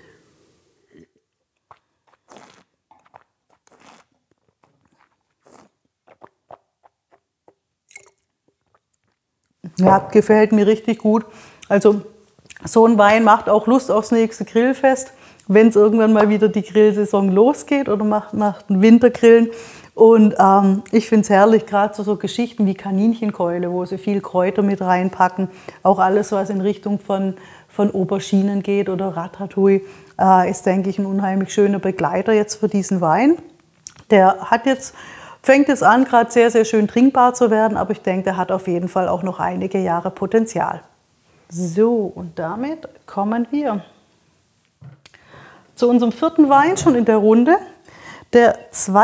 Ja, gefällt mir richtig gut. Also so ein Wein macht auch Lust aufs nächste Grillfest, wenn es irgendwann mal wieder die Grillsaison losgeht oder macht ein Wintergrillen. Und ich finde es herrlich, gerade so Geschichten wie Kaninchenkeule, wo sie viel Kräuter mit reinpacken. Auch alles, was in Richtung von Auberginen geht oder Ratatouille, ist, denke ich, ein unheimlich schöner Begleiter jetzt für diesen Wein. Der fängt jetzt an, gerade sehr, sehr schön trinkbar zu werden, aber ich denke, der hat auf jeden Fall auch noch einige Jahre Potenzial. So, und damit kommen wir zu unserem vierten Wein schon in der Runde. Der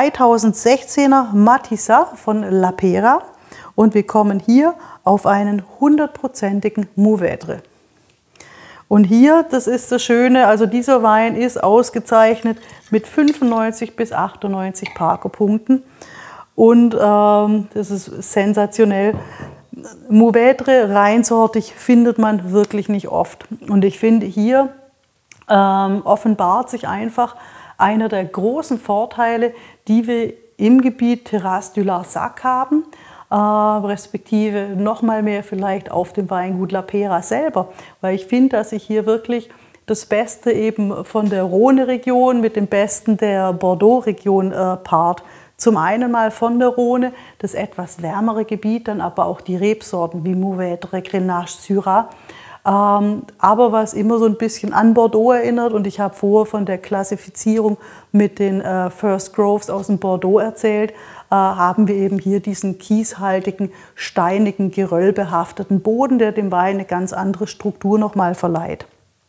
2016er Matissa von La Pera. Und wir kommen hier auf einen 100%igen Mourvèdre. Und hier, das ist das Schöne, also dieser Wein ist ausgezeichnet mit 95 bis 98 Parker-Punkten. Und das ist sensationell. Mourvèdre reinsortig findet man wirklich nicht oft. Und ich finde, hier offenbart sich einfach einer der großen Vorteile, die wir im Gebiet Terrasse du Larzac haben, respektive noch mal mehr vielleicht auf dem Weingut La Pera selber. Weil ich finde, dass ich hier wirklich das Beste eben von der Rhône-Region mit dem Besten der Bordeaux-Region paart. Zum einen mal von der Rhône, das etwas wärmere Gebiet, dann aber auch die Rebsorten wie Mourvèdre, Grenache, Syrah. Aber was immer so ein bisschen an Bordeaux erinnert, und ich habe vorher von der Klassifizierung mit den First Groves aus dem Bordeaux erzählt, haben wir eben hier diesen kieshaltigen, steinigen, geröllbehafteten Boden, der dem Wein eine ganz andere Struktur nochmal verleiht.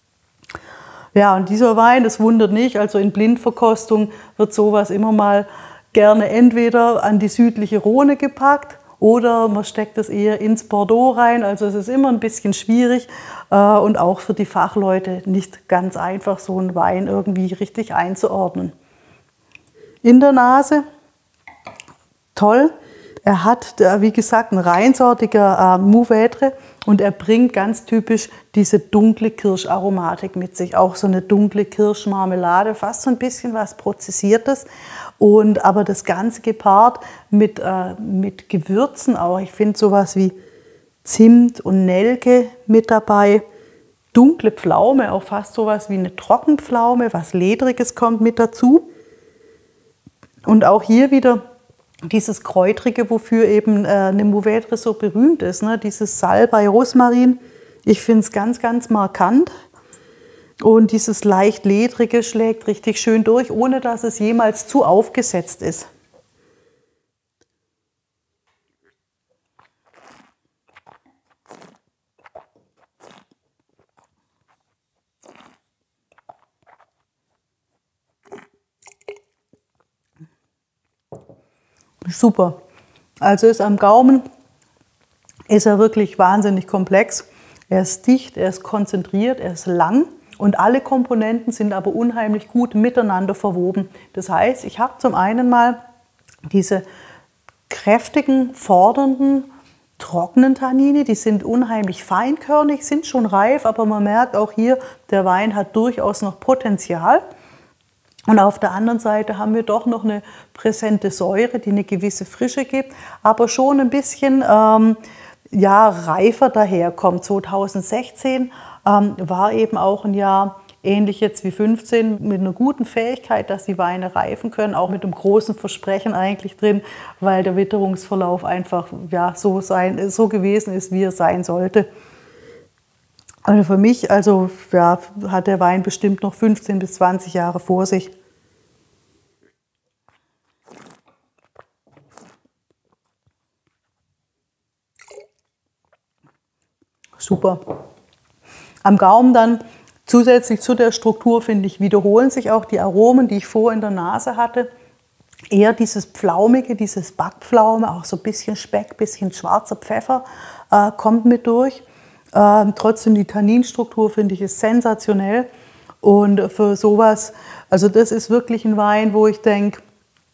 Ja, und dieser Wein, das wundert nicht, also in Blindverkostung wird sowas immer mal gerne entweder an die südliche Rhône gepackt oder man steckt es eher ins Bordeaux rein. Also es ist immer ein bisschen schwierig und auch für die Fachleute nicht ganz einfach, so einen Wein irgendwie richtig einzuordnen. In der Nase, toll. Er hat, wie gesagt, ein reinsortiger Mourvèdre und er bringt ganz typisch diese dunkle Kirscharomatik mit sich. Auch so eine dunkle Kirschmarmelade, fast so ein bisschen was Prozessiertes. Aber das Ganze gepaart mit Gewürzen auch. Ich finde sowas wie Zimt und Nelke mit dabei. Dunkle Pflaume, auch fast sowas wie eine Trockenpflaume, was Ledriges kommt mit dazu. Und auch hier wieder dieses Kräutrige, wofür eben eine Mourvèdre so berühmt ist, ne? Dieses Salbei, Rosmarin. Ich finde es ganz, ganz markant. Und dieses leicht Ledrige schlägt richtig schön durch, ohne dass es jemals zu aufgesetzt ist. Super. Also ist am Gaumen, ist er wirklich wahnsinnig komplex. Er ist dicht, er ist konzentriert, er ist lang und alle Komponenten sind aber unheimlich gut miteinander verwoben. Das heißt, ich habe zum einen mal diese kräftigen, fordernden, trockenen Tannine, die sind unheimlich feinkörnig, sind schon reif, aber man merkt auch hier, der Wein hat durchaus noch Potenzial. Und auf der anderen Seite haben wir doch noch eine präsente Säure, die eine gewisse Frische gibt, aber schon ein bisschen ja, reifer daherkommt. 2016 war eben auch ein Jahr, ähnlich jetzt wie 15, mit einer guten Fähigkeit, dass die Weine reifen können, auch mit einem großen Versprechen eigentlich drin, weil der Witterungsverlauf einfach ja, so gewesen ist, wie er sein sollte. Also für mich ja, hat der Wein bestimmt noch 15 bis 20 Jahre vor sich. Super. Am Gaumen dann zusätzlich zu der Struktur, finde ich, wiederholen sich auch die Aromen, die ich vorher in der Nase hatte. Eher dieses Pflaumige, dieses Backpflaume, auch so ein bisschen Speck, ein bisschen schwarzer Pfeffer kommt mit durch. Trotzdem die Tanninstruktur, finde ich, ist sensationell. Und für sowas, also das ist wirklich ein Wein, wo ich denke,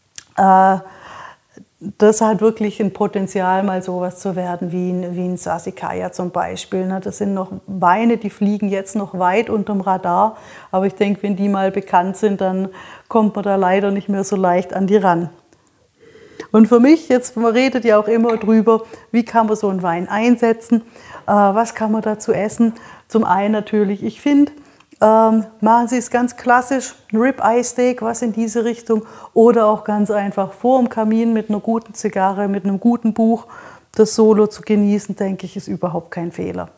das hat wirklich ein Potenzial, mal sowas zu werden wie ein Sassicaia zum Beispiel. Das sind noch Weine, die fliegen jetzt noch weit unterm Radar. Aber ich denke, wenn die mal bekannt sind, dann kommt man da leider nicht mehr so leicht an die ran. Und für mich, jetzt, man redet ja auch immer drüber, wie kann man so einen Wein einsetzen, was kann man dazu essen. Zum einen natürlich, ich finde, machen Sie es ganz klassisch, ein Rib-Eye-Steak, was in diese Richtung, oder auch ganz einfach vor dem Kamin mit einer guten Zigarre, mit einem guten Buch, das Solo zu genießen, denke ich, ist überhaupt kein Fehler.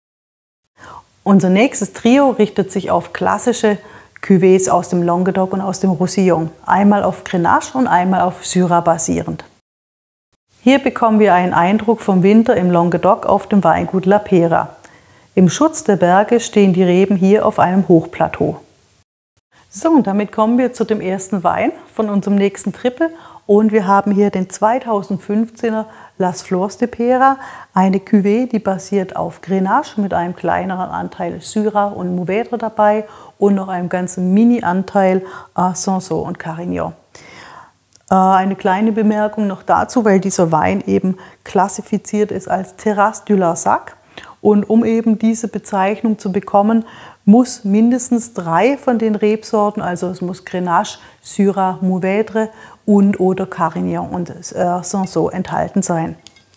Unser nächstes Trio richtet sich auf klassische Cuvées aus dem Languedoc und aus dem Roussillon, einmal auf Grenache und einmal auf Syrah basierend. Hier bekommen wir einen Eindruck vom Winter im Languedoc auf dem Weingut La Peyra. Im Schutz der Berge stehen die Reben hier auf einem Hochplateau. So, und damit kommen wir zu dem ersten Wein von unserem nächsten Triple. Und wir haben hier den 2015er Las Flors de Peyra, eine Cuvée, die basiert auf Grenache mit einem kleineren Anteil Syrah und Mourvèdre dabei und noch einem ganzen Mini-Anteil Cinsault und Carignan. Eine kleine Bemerkung noch dazu, weil dieser Wein eben klassifiziert ist als Terrasse du Larzac. Und um eben diese Bezeichnung zu bekommen, muss mindestens 3 von den Rebsorten, also es muss Grenache, Syrah, Mourvèdre und oder Carignan und Cinsault enthalten sein.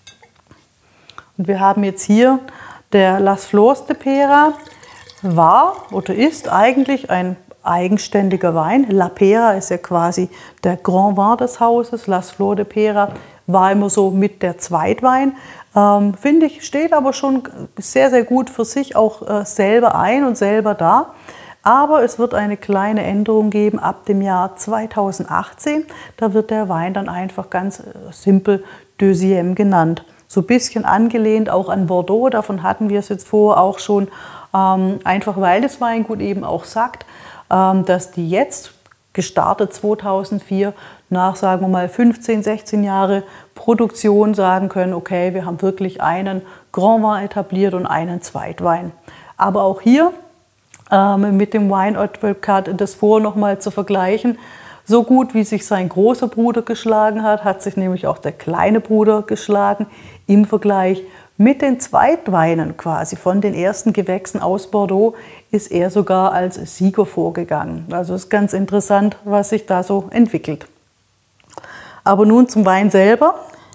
Und wir haben jetzt hier der Las Flors de Peyra, war oder ist eigentlich ein eigenständiger Wein. La Peyra ist ja quasi der Grand Vin des Hauses, Las Flors de Peyra war immer so mit der Zweitwein. Finde ich, steht aber schon sehr, sehr gut für sich auch selber ein und selber da. Aber es wird eine kleine Änderung geben ab dem Jahr 2018. Da wird der Wein dann einfach ganz simpel Deuxième genannt. So ein bisschen angelehnt auch an Bordeaux, davon hatten wir es jetzt vorher auch schon. Einfach weil das Weingut eben auch sagt, dass die jetzt gestartet 2004 nach, sagen wir mal, 15, 16 Jahre Produktion sagen können, okay, wir haben wirklich einen Grand Vin etabliert und einen Zweitwein. Aber auch hier mit dem Wine Advocate das vor nochmal zu vergleichen, so gut wie sich sein großer Bruder geschlagen hat, hat sich nämlich auch der kleine Bruder geschlagen im Vergleich mit den Zweitweinen quasi von den ersten Gewächsen aus Bordeaux ist er sogar als Sieger vorgegangen. Also ist ganz interessant, was sich da so entwickelt. Aber nun zum Wein selber.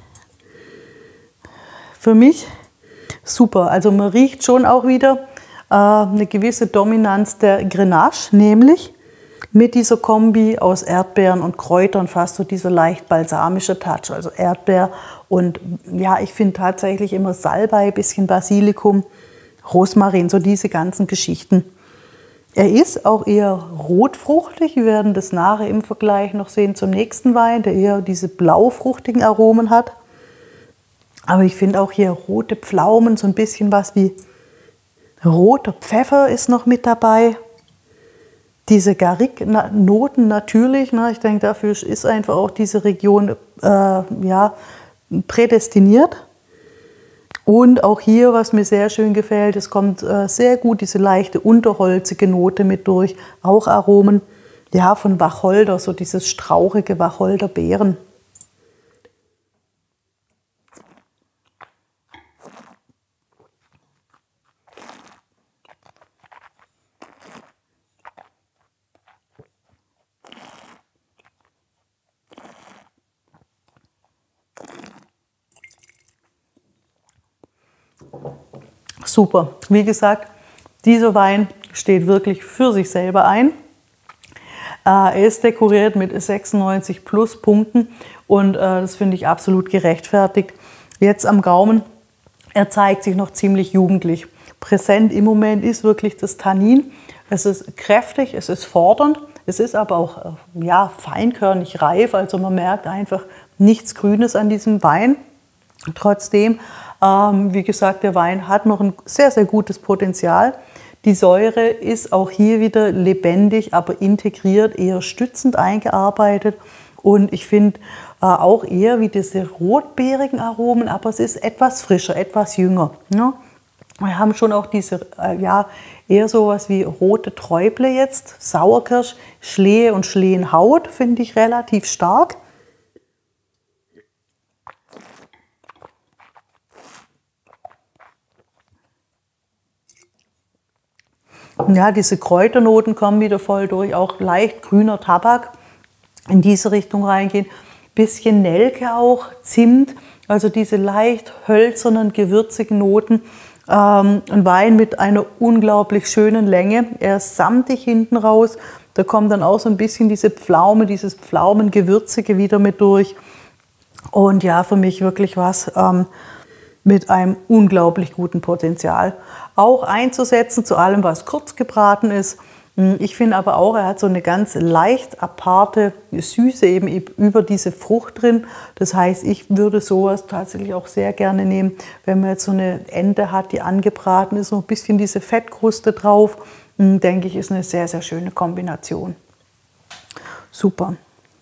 Für mich super. Also man riecht schon auch wieder eine gewisse Dominanz der Grenache, nämlich mit dieser Kombi aus Erdbeeren und Kräutern, fast so dieser leicht balsamische Touch, also Erdbeer und ja, ich finde tatsächlich immer Salbei, bisschen Basilikum, Rosmarin, so diese ganzen Geschichten. Er ist auch eher rotfruchtig, wir werden das nachher im Vergleich noch sehen zum nächsten Wein, der eher diese blaufruchtigen Aromen hat. Aber ich finde auch hier rote Pflaumen, so ein bisschen was wie roter Pfeffer ist noch mit dabei. diese Garrigue-Noten natürlich. Ne? Ich denke, dafür ist einfach auch diese Region ja, prädestiniert. Und auch hier, was mir sehr schön gefällt, es kommt sehr gut diese leichte unterholzige Note mit durch. Auch Aromen ja, von Wacholder, so dieses strauchige Wacholderbeeren. Super. Wie gesagt, dieser Wein steht wirklich für sich selber ein. Er ist dekoriert mit 96 plus Punkten und das finde ich absolut gerechtfertigt. Jetzt am Gaumen, er zeigt sich noch ziemlich jugendlich. Präsent im Moment ist wirklich das Tannin. Es ist kräftig, es ist fordernd, es ist aber auch ja, feinkörnig reif. Also man merkt einfach nichts Grünes an diesem Wein. Trotzdem, wie gesagt, der Wein hat noch ein sehr, sehr gutes Potenzial. Die Säure ist auch hier wieder lebendig, aber integriert, eher stützend eingearbeitet. Und ich finde auch eher wie diese rotbeerigen Aromen, aber es ist etwas frischer, etwas jünger. Ja? Wir haben schon auch diese, ja, eher sowas wie rote Träuble jetzt, Sauerkirsch, Schlehe und Schlehenhaut finde ich relativ stark. Ja, diese Kräuternoten kommen wieder voll durch, auch leicht grüner Tabak in diese Richtung reingehen. Bisschen Nelke auch, Zimt, also diese leicht hölzernen, gewürzigen Noten. Ein Wein mit einer unglaublich schönen Länge. Er ist samtig hinten raus. Da kommt dann auch so ein bisschen diese Pflaume, dieses Pflaumengewürzige wieder mit durch. Und ja, für mich wirklich was mit einem unglaublich guten Potenzial. Auch einzusetzen zu allem, was kurz gebraten ist. Ich finde aber auch, er hat so eine ganz leicht aparte Süße eben über diese Frucht drin. Das heißt, ich würde sowas tatsächlich auch sehr gerne nehmen, wenn man jetzt so eine Ente hat, die angebraten ist, so ein bisschen diese Fettkruste drauf. Denke ich, ist eine sehr, sehr schöne Kombination. Super.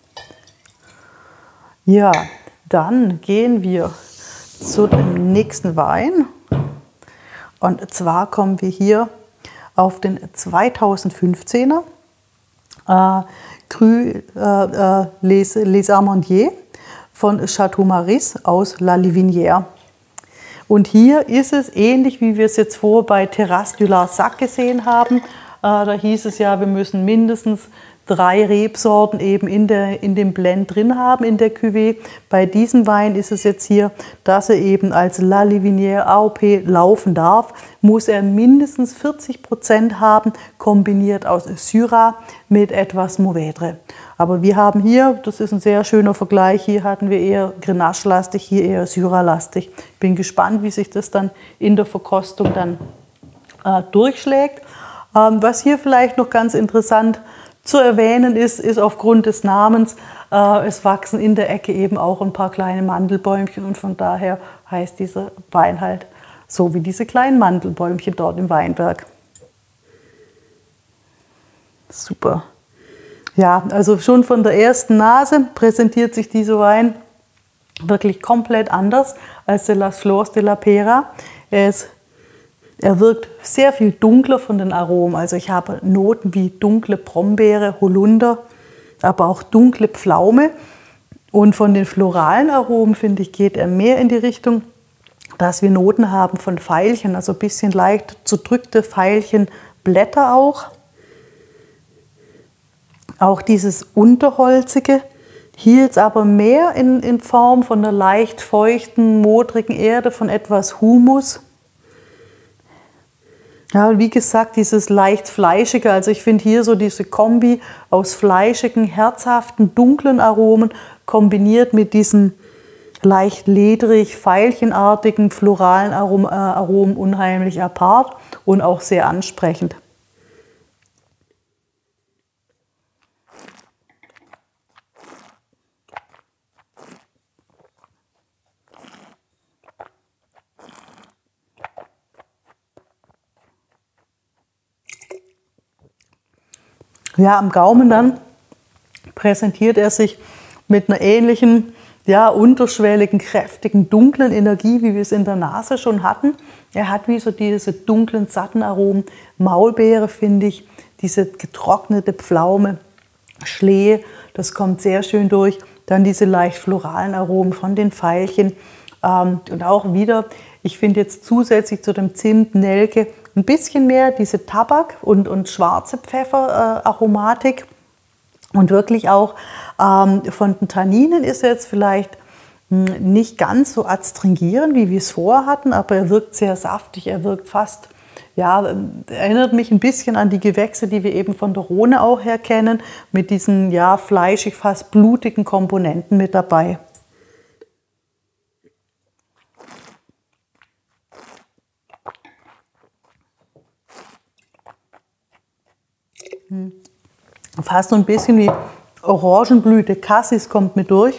Ja, dann gehen wir zu dem nächsten Wein. Und zwar kommen wir hier auf den 2015er Cru Les Amandiers von Chateau Maris aus La Livinière. Und hier ist es ähnlich, wie wir es jetzt vor bei Terrasse du Larzac gesehen haben. Da hieß es ja, wir müssen mindestens 3 Rebsorten eben in dem Blend drin haben, in der Cuvée. Bei diesem Wein ist es jetzt hier, dass er eben als La Livinière AOP laufen darf, muss er mindestens 40% haben, kombiniert aus Syrah mit etwas Mourvèdre. Aber wir haben hier, das ist ein sehr schöner Vergleich, hier hatten wir eher Grenache-lastig, hier eher Syrah-lastig. Ich bin gespannt, wie sich das dann in der Verkostung dann durchschlägt. Was hier vielleicht noch ganz interessant zu erwähnen ist aufgrund des Namens, es wachsen in der Ecke eben auch ein paar kleine Mandelbäumchen und von daher heißt dieser Wein halt so wie diese kleinen Mandelbäumchen dort im Weinberg. Super. Ja, also schon von der ersten Nase präsentiert sich dieser Wein wirklich komplett anders als der Las Flors de la Pera. Er wirkt sehr viel dunkler von den Aromen. Also ich habe Noten wie dunkle Brombeere, Holunder, aber auch dunkle Pflaume. Und von den floralen Aromen, finde ich, geht er mehr in die Richtung, dass wir Noten haben von Veilchen, also ein bisschen leicht zerdrückte Veilchenblätter auch. Auch dieses Unterholzige. Hier jetzt aber mehr in Form von einer leicht feuchten, modrigen Erde, von etwas Humus. Ja, wie gesagt, dieses leicht fleischige, also ich finde hier so diese Kombi aus fleischigen, herzhaften, dunklen Aromen kombiniert mit diesen leicht ledrig, veilchenartigen, floralen Aromen unheimlich apart und auch sehr ansprechend. Ja, am Gaumen dann präsentiert er sich mit einer ähnlichen, ja, unterschwelligen, kräftigen, dunklen Energie, wie wir es in der Nase schon hatten. Er hat wie so diese dunklen, satten Aromen. Maulbeere, finde ich, diese getrocknete Pflaume, Schlehe, das kommt sehr schön durch. Dann diese leicht floralen Aromen von den Veilchen. Und auch wieder, ich finde jetzt zusätzlich zu dem Zimt, Nelke, ein bisschen mehr diese Tabak- und schwarze Pfefferaromatik. Und wirklich auch von den Tanninen ist er jetzt vielleicht nicht ganz so adstringierend, wie wir es vorher hatten, aber er wirkt sehr saftig, er wirkt fast, ja, erinnert mich ein bisschen an die Gewächse, die wir eben von der Rhone auch her kennen, mit diesen, ja, fleischig, fast blutigen Komponenten mit dabei. Fast so ein bisschen wie Orangenblüte, Cassis kommt mit durch.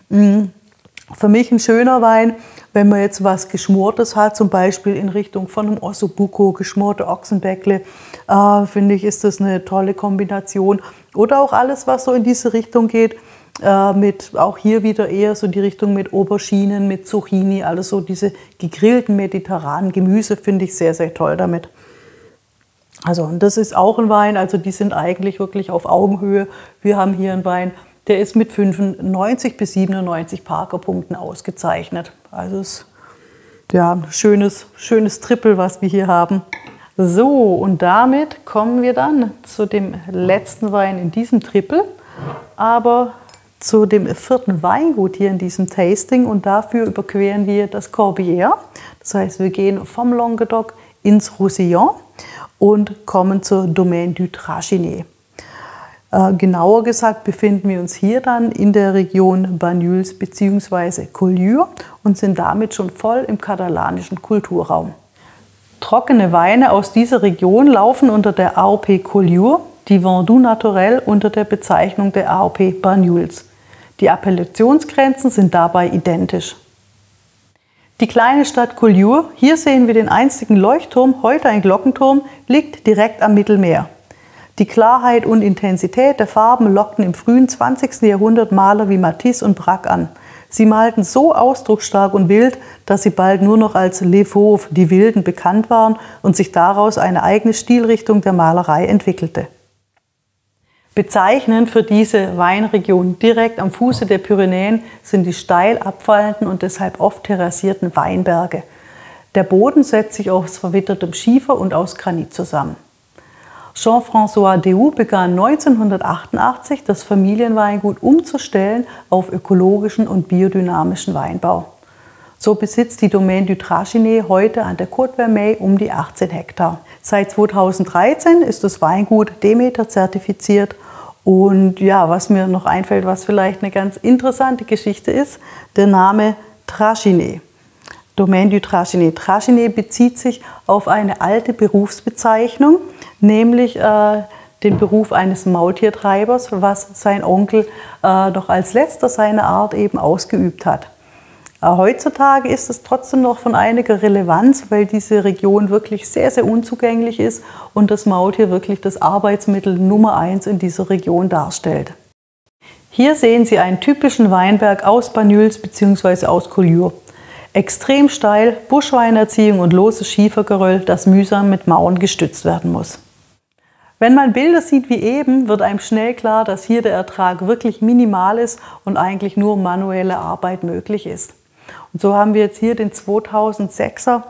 Für mich ein schöner Wein, wenn man jetzt was Geschmortes hat, zum Beispiel in Richtung von einem Ossobuco, geschmorte Ochsenbäckle, finde ich, ist das eine tolle Kombination. Oder auch alles, was so in diese Richtung geht, mit auch hier wieder eher so die Richtung mit Auberginen, mit Zucchini, alles so diese gegrillten mediterranen Gemüse finde ich sehr, sehr toll damit. Also, und das ist auch ein Wein, also die sind eigentlich wirklich auf Augenhöhe. Wir haben hier einen Wein, der ist mit 95 bis 97 Parker-Punkten ausgezeichnet. Also es ist ja ein schönes Triple, was wir hier haben. So, und damit kommen wir dann zu dem letzten Wein in diesem Triple, aber zu dem vierten Weingut hier in diesem Tasting. Und dafür überqueren wir das Corbière. Das heißt, wir gehen vom Languedoc ins Roussillon und kommen zur Domaine du Trachinet. Genauer gesagt befinden wir uns hier dann in der Region Banyuls bzw. Collioure und sind damit schon voll im katalanischen Kulturraum. Trockene Weine aus dieser Region laufen unter der AOP Collioure, die Vin doux Naturel unter der Bezeichnung der AOP Banyuls. Die Appellationsgrenzen sind dabei identisch. Die kleine Stadt Collioure, hier sehen wir den einstigen Leuchtturm, heute ein Glockenturm, liegt direkt am Mittelmeer. Die Klarheit und Intensität der Farben lockten im frühen 20. Jahrhundert Maler wie Matisse und Braque an. Sie malten so ausdrucksstark und wild, dass sie bald nur noch als Les Fauves, die Wilden, bekannt waren und sich daraus eine eigene Stilrichtung der Malerei entwickelte. Bezeichnend für diese Weinregion direkt am Fuße der Pyrenäen sind die steil abfallenden und deshalb oft terrassierten Weinberge. Der Boden setzt sich aus verwittertem Schiefer und aus Granit zusammen. Jean-François Déhout begann 1988, das Familienweingut umzustellen auf ökologischen und biodynamischen Weinbau. So besitzt die Domaine du Trachinet heute an der Côte Vermeille um die 18 Hektar. Seit 2013 ist das Weingut Demeter zertifiziert. Und ja, was mir noch einfällt, was vielleicht eine ganz interessante Geschichte ist, der Name Trachinet. Domaine du Trachinet. Trachinet bezieht sich auf eine alte Berufsbezeichnung, nämlich den Beruf eines Maultiertreibers, was sein Onkel doch als letzter seiner Art eben ausgeübt hat. Heutzutage ist es trotzdem noch von einiger Relevanz, weil diese Region wirklich sehr, sehr unzugänglich ist und das Maultier wirklich das Arbeitsmittel Nummer 1 in dieser Region darstellt. Hier sehen Sie einen typischen Weinberg aus Banyuls bzw. aus Collioure. Extrem steil, Buschweinerziehung und loses Schiefergeröll, das mühsam mit Mauern gestützt werden muss. Wenn man Bilder sieht wie eben, wird einem schnell klar, dass hier der Ertrag wirklich minimal ist und eigentlich nur manuelle Arbeit möglich ist. Und so haben wir jetzt hier den 2006er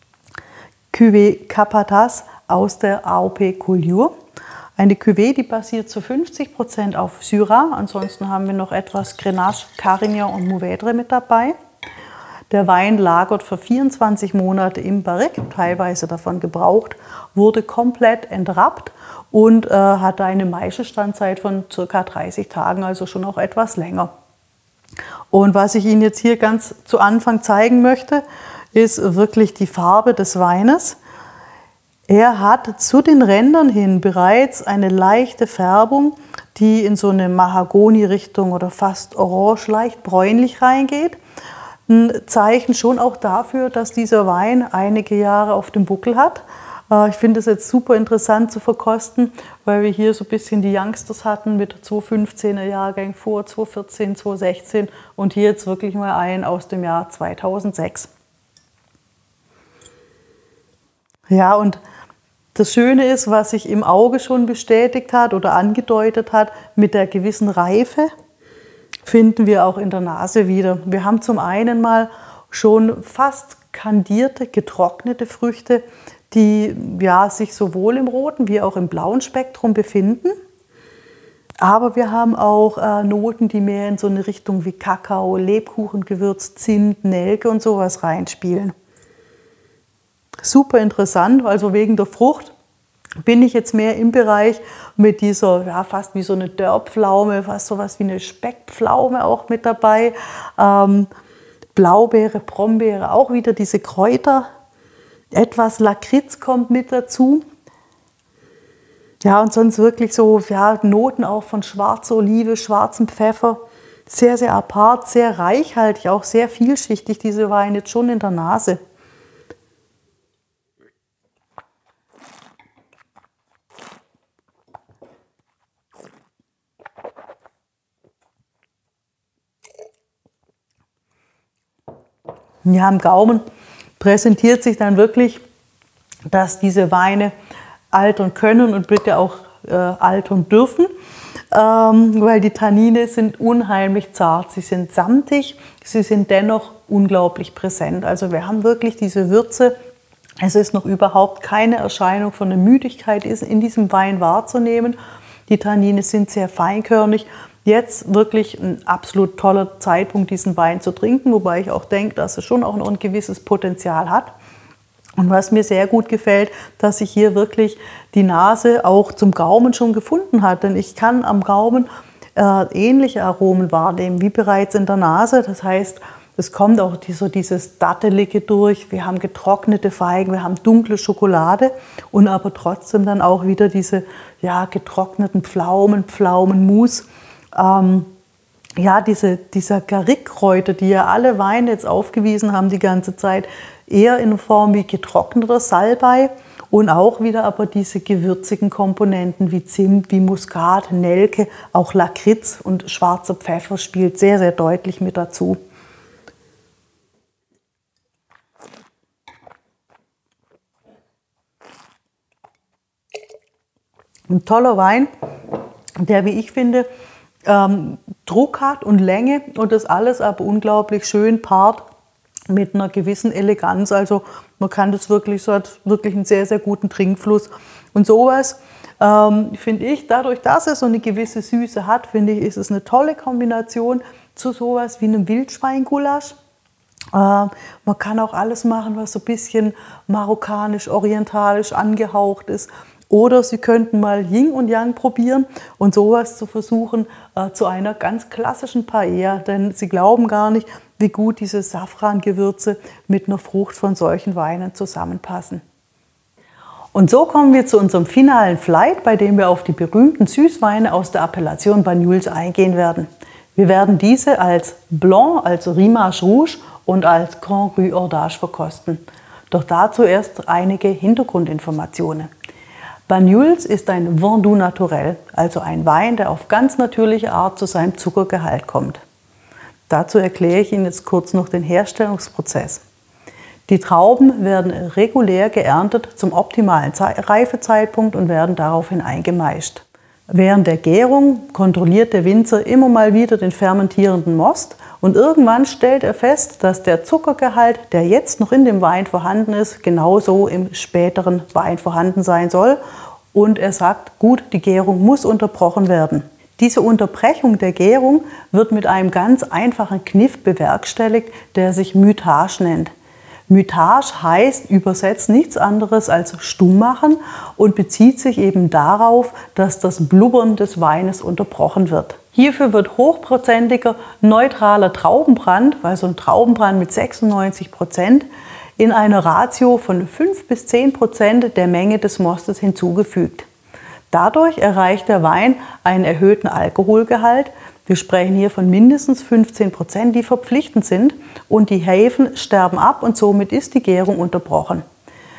Cuvée Capataz aus der AOP Collioure. Eine Cuvée, die basiert zu 50% auf Syrah, ansonsten haben wir noch etwas Grenache, Carignan und Mourvèdre mit dabei. Der Wein lagert für 24 Monate im Barrique, teilweise davon gebraucht, wurde komplett entrappt und hat eine Maischestandzeit von ca. 30 Tagen, also schon auch etwas länger. Und was ich Ihnen jetzt hier ganz zu Anfang zeigen möchte, ist wirklich die Farbe des Weines. Er hat zu den Rändern hin bereits eine leichte Färbung, die in so eine Mahagoni-Richtung oder fast orange, leicht bräunlich reingeht. Ein Zeichen schon auch dafür, dass dieser Wein einige Jahre auf dem Buckel hat. Ich finde es jetzt super interessant zu verkosten, weil wir hier so ein bisschen die Youngsters hatten mit 2015er Jahrgang vor, 2014, 2016 und hier jetzt wirklich mal einen aus dem Jahr 2006. Ja, und das Schöne ist, was sich im Auge schon bestätigt hat oder angedeutet hat, mit der gewissen Reife finden wir auch in der Nase wieder. Wir haben zum einen mal schon fast kandierte, getrocknete Früchte, die ja, sich sowohl im roten wie auch im blauen Spektrum befinden. Aber wir haben auch Noten, die mehr in so eine Richtung wie Kakao, Lebkuchengewürz, Zimt, Nelke und sowas reinspielen. Super interessant, also wegen der Frucht bin ich jetzt mehr im Bereich mit dieser, ja, fast wie so eine Dörrpflaume, fast sowas wie eine Speckpflaume auch mit dabei. Blaubeere, Brombeere, auch wieder diese Kräuter. Etwas Lakritz kommt mit dazu. Ja, und sonst wirklich so, ja, Noten auch von schwarzer Olive, schwarzem Pfeffer. Sehr, sehr apart, sehr reichhaltig, auch sehr vielschichtig, diese Weine jetzt schon in der Nase. Ja, im Gaumen präsentiert sich dann wirklich, dass diese Weine altern können und bitte auch altern dürfen, weil die Tannine sind unheimlich zart, sie sind samtig, sie sind dennoch unglaublich präsent. Also wir haben wirklich diese Würze, es ist noch überhaupt keine Erscheinung von der Müdigkeit in diesem Wein wahrzunehmen. Die Tannine sind sehr feinkörnig. Jetzt wirklich ein absolut toller Zeitpunkt, diesen Wein zu trinken, wobei ich auch denke, dass er schon auch noch ein gewisses Potenzial hat. Und was mir sehr gut gefällt, dass sich hier wirklich die Nase auch zum Gaumen schon gefunden hat. Denn ich kann am Gaumen ähnliche Aromen wahrnehmen wie bereits in der Nase. Das heißt, es kommt auch dieses Dattelige durch. Wir haben getrocknete Feigen, wir haben dunkle Schokolade und aber trotzdem dann auch wieder diese, ja, getrockneten Pflaumen, Pflaumenmus. Ja, dieser Garrikräuter, die ja alle Weine jetzt aufgewiesen haben die ganze Zeit, eher in Form wie getrockneter Salbei und auch wieder aber diese gewürzigen Komponenten wie Zimt, wie Muskat, Nelke, auch Lakritz und schwarzer Pfeffer spielt sehr, sehr deutlich mit dazu. Ein toller Wein, der, wie ich finde, Druck hat und Länge und das alles aber unglaublich schön paart mit einer gewissen Eleganz. Also man kann das wirklich, so hat wirklich einen sehr, sehr guten Trinkfluss. Und sowas finde ich, dadurch, dass es so eine gewisse Süße hat, finde ich, ist es eine tolle Kombination zu sowas wie einem Wildschweingulasch. Man kann auch alles machen, was so ein bisschen marokkanisch, orientalisch angehaucht ist. Oder Sie könnten mal Yin und Yang probieren und sowas zu versuchen zu einer ganz klassischen Paella. Denn Sie glauben gar nicht, wie gut diese Safrangewürze mit einer Frucht von solchen Weinen zusammenpassen. Und so kommen wir zu unserem finalen Flight, bei dem wir auf die berühmten Süßweine aus der Appellation Banyuls eingehen werden. Wir werden diese als Blanc, also Rimage Rouge und als Grand Cru Hors verkosten. Doch dazu erst einige Hintergrundinformationen. Banyuls ist ein Vin doux naturel, also ein Wein, der auf ganz natürliche Art zu seinem Zuckergehalt kommt. Dazu erkläre ich Ihnen jetzt kurz noch den Herstellungsprozess. Die Trauben werden regulär geerntet zum optimalen Reifezeitpunkt und werden daraufhin eingemeischt. Während der Gärung kontrolliert der Winzer immer mal wieder den fermentierenden Most und irgendwann stellt er fest, dass der Zuckergehalt, der jetzt noch in dem Wein vorhanden ist, genauso im späteren Wein vorhanden sein soll. Und er sagt, gut, die Gärung muss unterbrochen werden. Diese Unterbrechung der Gärung wird mit einem ganz einfachen Kniff bewerkstelligt, der sich Mutage nennt. Mutage heißt übersetzt nichts anderes als stumm machen und bezieht sich eben darauf, dass das Blubbern des Weines unterbrochen wird. Hierfür wird hochprozentiger, neutraler Traubenbrand, also ein Traubenbrand mit 96%, in einer Ratio von 5 bis 10% der Menge des Mostes hinzugefügt. Dadurch erreicht der Wein einen erhöhten Alkoholgehalt. Wir sprechen hier von mindestens 15%, die verpflichtend sind, und die Hefen sterben ab und somit ist die Gärung unterbrochen.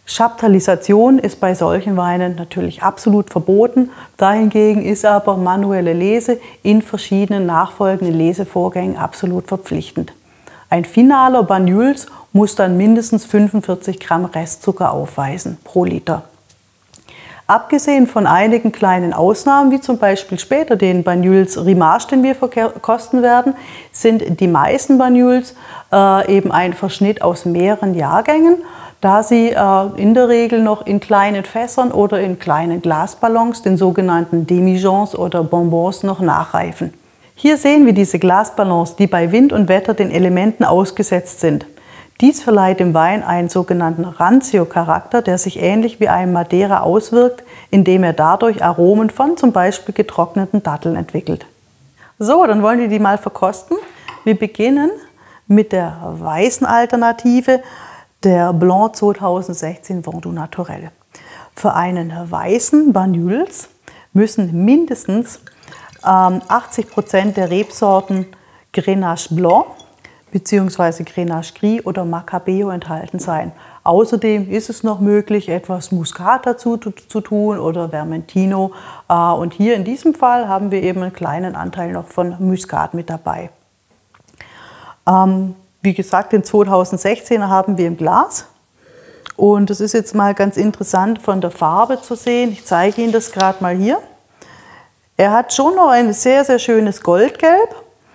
Chaptalisation ist bei solchen Weinen natürlich absolut verboten. Dahingegen ist aber manuelle Lese in verschiedenen nachfolgenden Lesevorgängen absolut verpflichtend. Ein finaler Banyuls muss dann mindestens 45 Gramm Restzucker aufweisen pro Liter. Abgesehen von einigen kleinen Ausnahmen, wie zum Beispiel später den Banyuls Rimage, den wir verkosten werden, sind die meisten Banyuls eben ein Verschnitt aus mehreren Jahrgängen, da sie in der Regel noch in kleinen Fässern oder in kleinen Glasballons, den sogenannten Demijohns oder Bonbons, noch nachreifen. Hier sehen wir diese Glasballons, die bei Wind und Wetter den Elementen ausgesetzt sind. Dies verleiht dem Wein einen sogenannten Rancio-Charakter, der sich ähnlich wie einem Madeira auswirkt, indem er dadurch Aromen von zum Beispiel getrockneten Datteln entwickelt. So, dann wollen wir die mal verkosten. Wir beginnen mit der weißen Alternative, der Blanc 2016 Vendoux Naturel. Für einen weißen Banyuls müssen mindestens 80% der Rebsorten Grenache Blanc bzw. Grenache Gris oder Macabeo enthalten sein. Außerdem ist es noch möglich, etwas Muscat dazu zu tun oder Vermentino. Und hier in diesem Fall haben wir eben einen kleinen Anteil noch von Muscat mit dabei. Wie gesagt, den 2016er haben wir im Glas. Und es ist jetzt mal ganz interessant von der Farbe zu sehen. Ich zeige Ihnen das gerade mal hier. Er hat schon noch ein sehr, sehr schönes Goldgelb.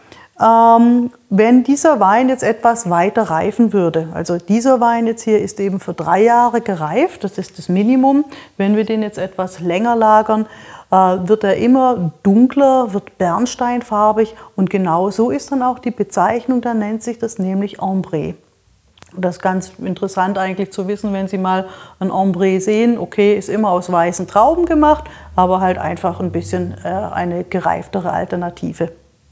Wenn dieser Wein jetzt etwas weiter reifen würde, also dieser Wein jetzt hier ist eben für 3 Jahre gereift, das ist das Minimum. Wenn wir den jetzt etwas länger lagern, wird er immer dunkler, wird bernsteinfarbig und genau so ist dann auch die Bezeichnung, da nennt sich das nämlich Ambré. Das ist ganz interessant eigentlich zu wissen, wenn Sie mal ein Ambré sehen, okay, ist immer aus weißen Trauben gemacht, aber halt einfach ein bisschen eine gereiftere Alternative.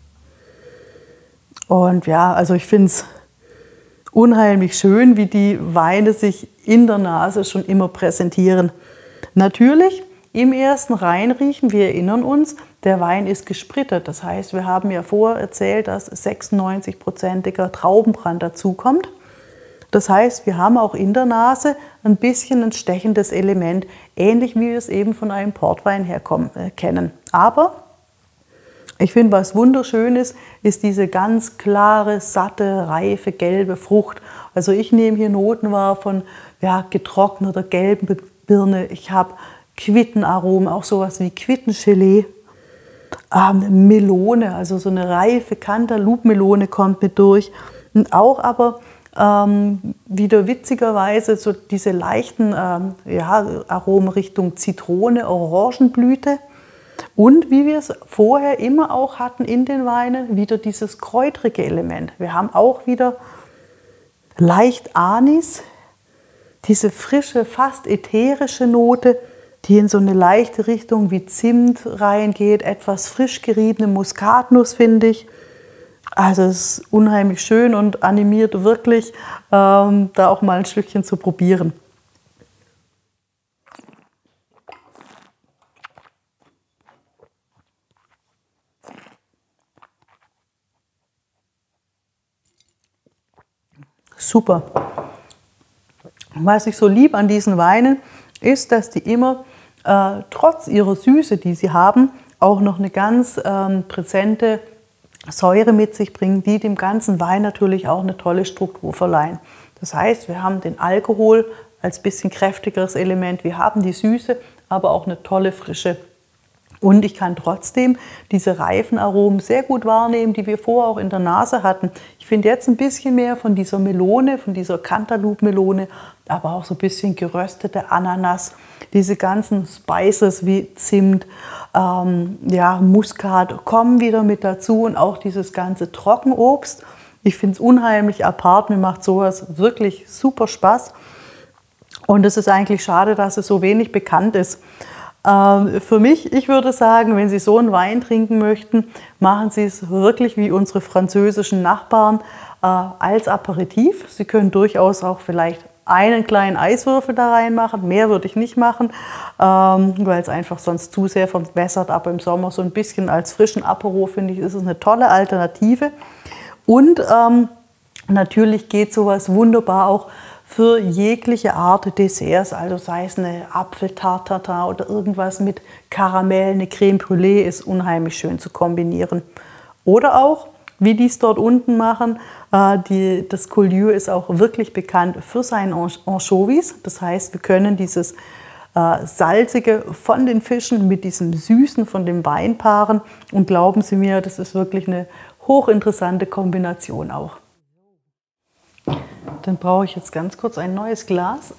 Und ja, also ich finde es unheimlich schön, wie die Weine sich in der Nase schon immer präsentieren. Natürlich im ersten Reinriechen, wir erinnern uns, der Wein ist gesprittet. Das heißt, wir haben ja vorher erzählt, dass 96%iger Traubenbrand dazukommt. Das heißt, wir haben auch in der Nase ein bisschen ein stechendes Element, ähnlich wie wir es eben von einem Portwein her kennen. Aber ich finde, was wunderschön ist diese ganz klare, satte, reife, gelbe Frucht. Also ich nehme hier Noten wahr von getrockneter gelben Birne. Ich habe Quittenaromen, auch sowas wie Quittengelee. Melone, also so eine reife Cantaloupe-Melone kommt mit durch. Und auch aber wieder witzigerweise so diese leichten Aromen Richtung Zitrone, Orangenblüte. Und wie wir es vorher immer auch hatten in den Weinen, wieder dieses kräutrige Element. Wir haben auch wieder leicht Anis, diese frische, fast ätherische Note, die in so eine leichte Richtung wie Zimt reingeht, etwas frisch geriebene Muskatnuss, finde ich. Also es ist unheimlich schön und animiert wirklich, da auch mal ein Stückchen zu probieren. Super. Was ich so lieb an diesen Weinen ist, dass die immer trotz ihrer Süße, die sie haben, auch noch eine ganz präsente Säure mit sich bringen, die dem ganzen Wein natürlich auch eine tolle Struktur verleihen. Das heißt, wir haben den Alkohol als bisschen kräftigeres Element, wir haben die Süße, aber auch eine tolle Frische. Und ich kann trotzdem diese reifen Aromen sehr gut wahrnehmen, die wir vorher auch in der Nase hatten. Ich finde jetzt ein bisschen mehr von dieser Melone, von dieser Cantaloupe-Melone, aber auch so ein bisschen geröstete Ananas, diese ganzen Spices wie Zimt, Muskat kommen wieder mit dazu und auch dieses ganze Trockenobst. Ich finde es unheimlich apart, mir macht sowas wirklich super Spaß. Und es ist eigentlich schade, dass es so wenig bekannt ist. Für mich, ich würde sagen, wenn Sie so einen Wein trinken möchten, machen Sie es wirklich wie unsere französischen Nachbarn als Aperitif. Sie können durchaus auch vielleicht einen kleinen Eiswürfel da reinmachen, mehr würde ich nicht machen, weil es einfach sonst zu sehr verwässert. Aber im Sommer so ein bisschen als frischen Apero, finde ich, ist es eine tolle Alternative. Und natürlich geht sowas wunderbar auch für jegliche Art Desserts, also sei es eine Apfeltarte oder irgendwas mit Karamell, eine Creme Brûlée, ist unheimlich schön zu kombinieren. Oder auch, wie die es dort unten machen, das Collioure ist auch wirklich bekannt für seine Anchovies. Das heißt, wir können dieses Salzige von den Fischen mit diesem Süßen von dem Wein paaren. Und glauben Sie mir, das ist wirklich eine hochinteressante Kombination auch. Dann brauche ich jetzt ganz kurz ein neues Glas.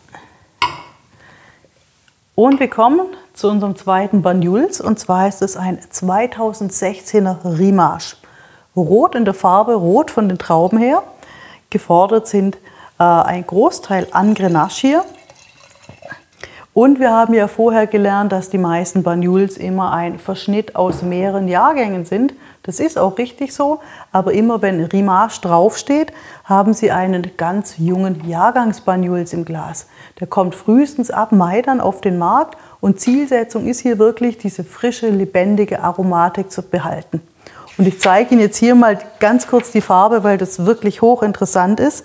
Und wir kommen zu unserem zweiten Banyuls. Und zwar ist es ein 2016er Rimage. Rot in der Farbe, rot von den Trauben her. Gefordert sind ein Großteil an Grenache hier. Und wir haben ja vorher gelernt, dass die meisten Banyuls immer ein Verschnitt aus mehreren Jahrgängen sind. Das ist auch richtig so, aber immer wenn Rimage draufsteht, haben Sie einen ganz jungen Jahrgangs-Banyuls im Glas. Der kommt frühestens ab Mai dann auf den Markt und Zielsetzung ist hier wirklich, diese frische, lebendige Aromatik zu behalten. Und ich zeige Ihnen jetzt hier mal ganz kurz die Farbe, weil das wirklich hochinteressant ist.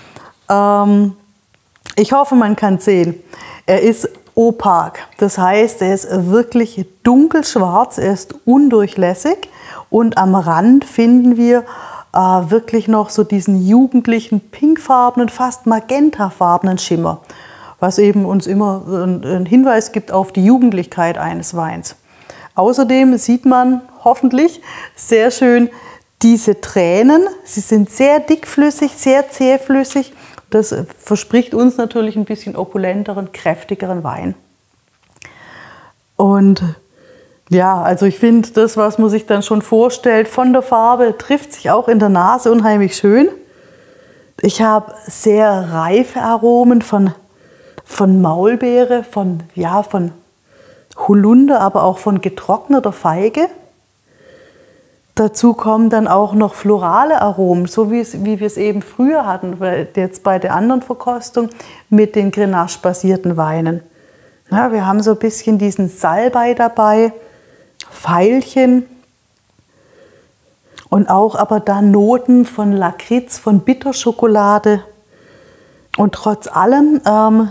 Ich hoffe, man kann es sehen. Er ist opak, das heißt, er ist wirklich dunkelschwarz, er ist undurchlässig und am Rand finden wir wirklich noch so diesen jugendlichen pinkfarbenen, fast magentafarbenen Schimmer, was eben uns immer einen Hinweis gibt auf die Jugendlichkeit eines Weins. Außerdem sieht man hoffentlich sehr schön diese Tränen. Sie sind sehr dickflüssig, sehr zähflüssig. Das verspricht uns natürlich ein bisschen opulenteren, kräftigeren Wein. Und ja, also ich finde, das, was man sich dann schon vorstellt, von der Farbe, trifft sich auch in der Nase unheimlich schön. Ich habe sehr reife Aromen von Maulbeere, von Holunder, aber auch von getrockneter Feige. Dazu kommen dann auch noch florale Aromen, so wie wir es eben früher hatten, jetzt bei der anderen Verkostung mit den Grenache-basierten Weinen. Ja, wir haben so ein bisschen diesen Salbei dabei, Veilchen und auch aber dann Noten von Lakritz, von Bitterschokolade. Und trotz allem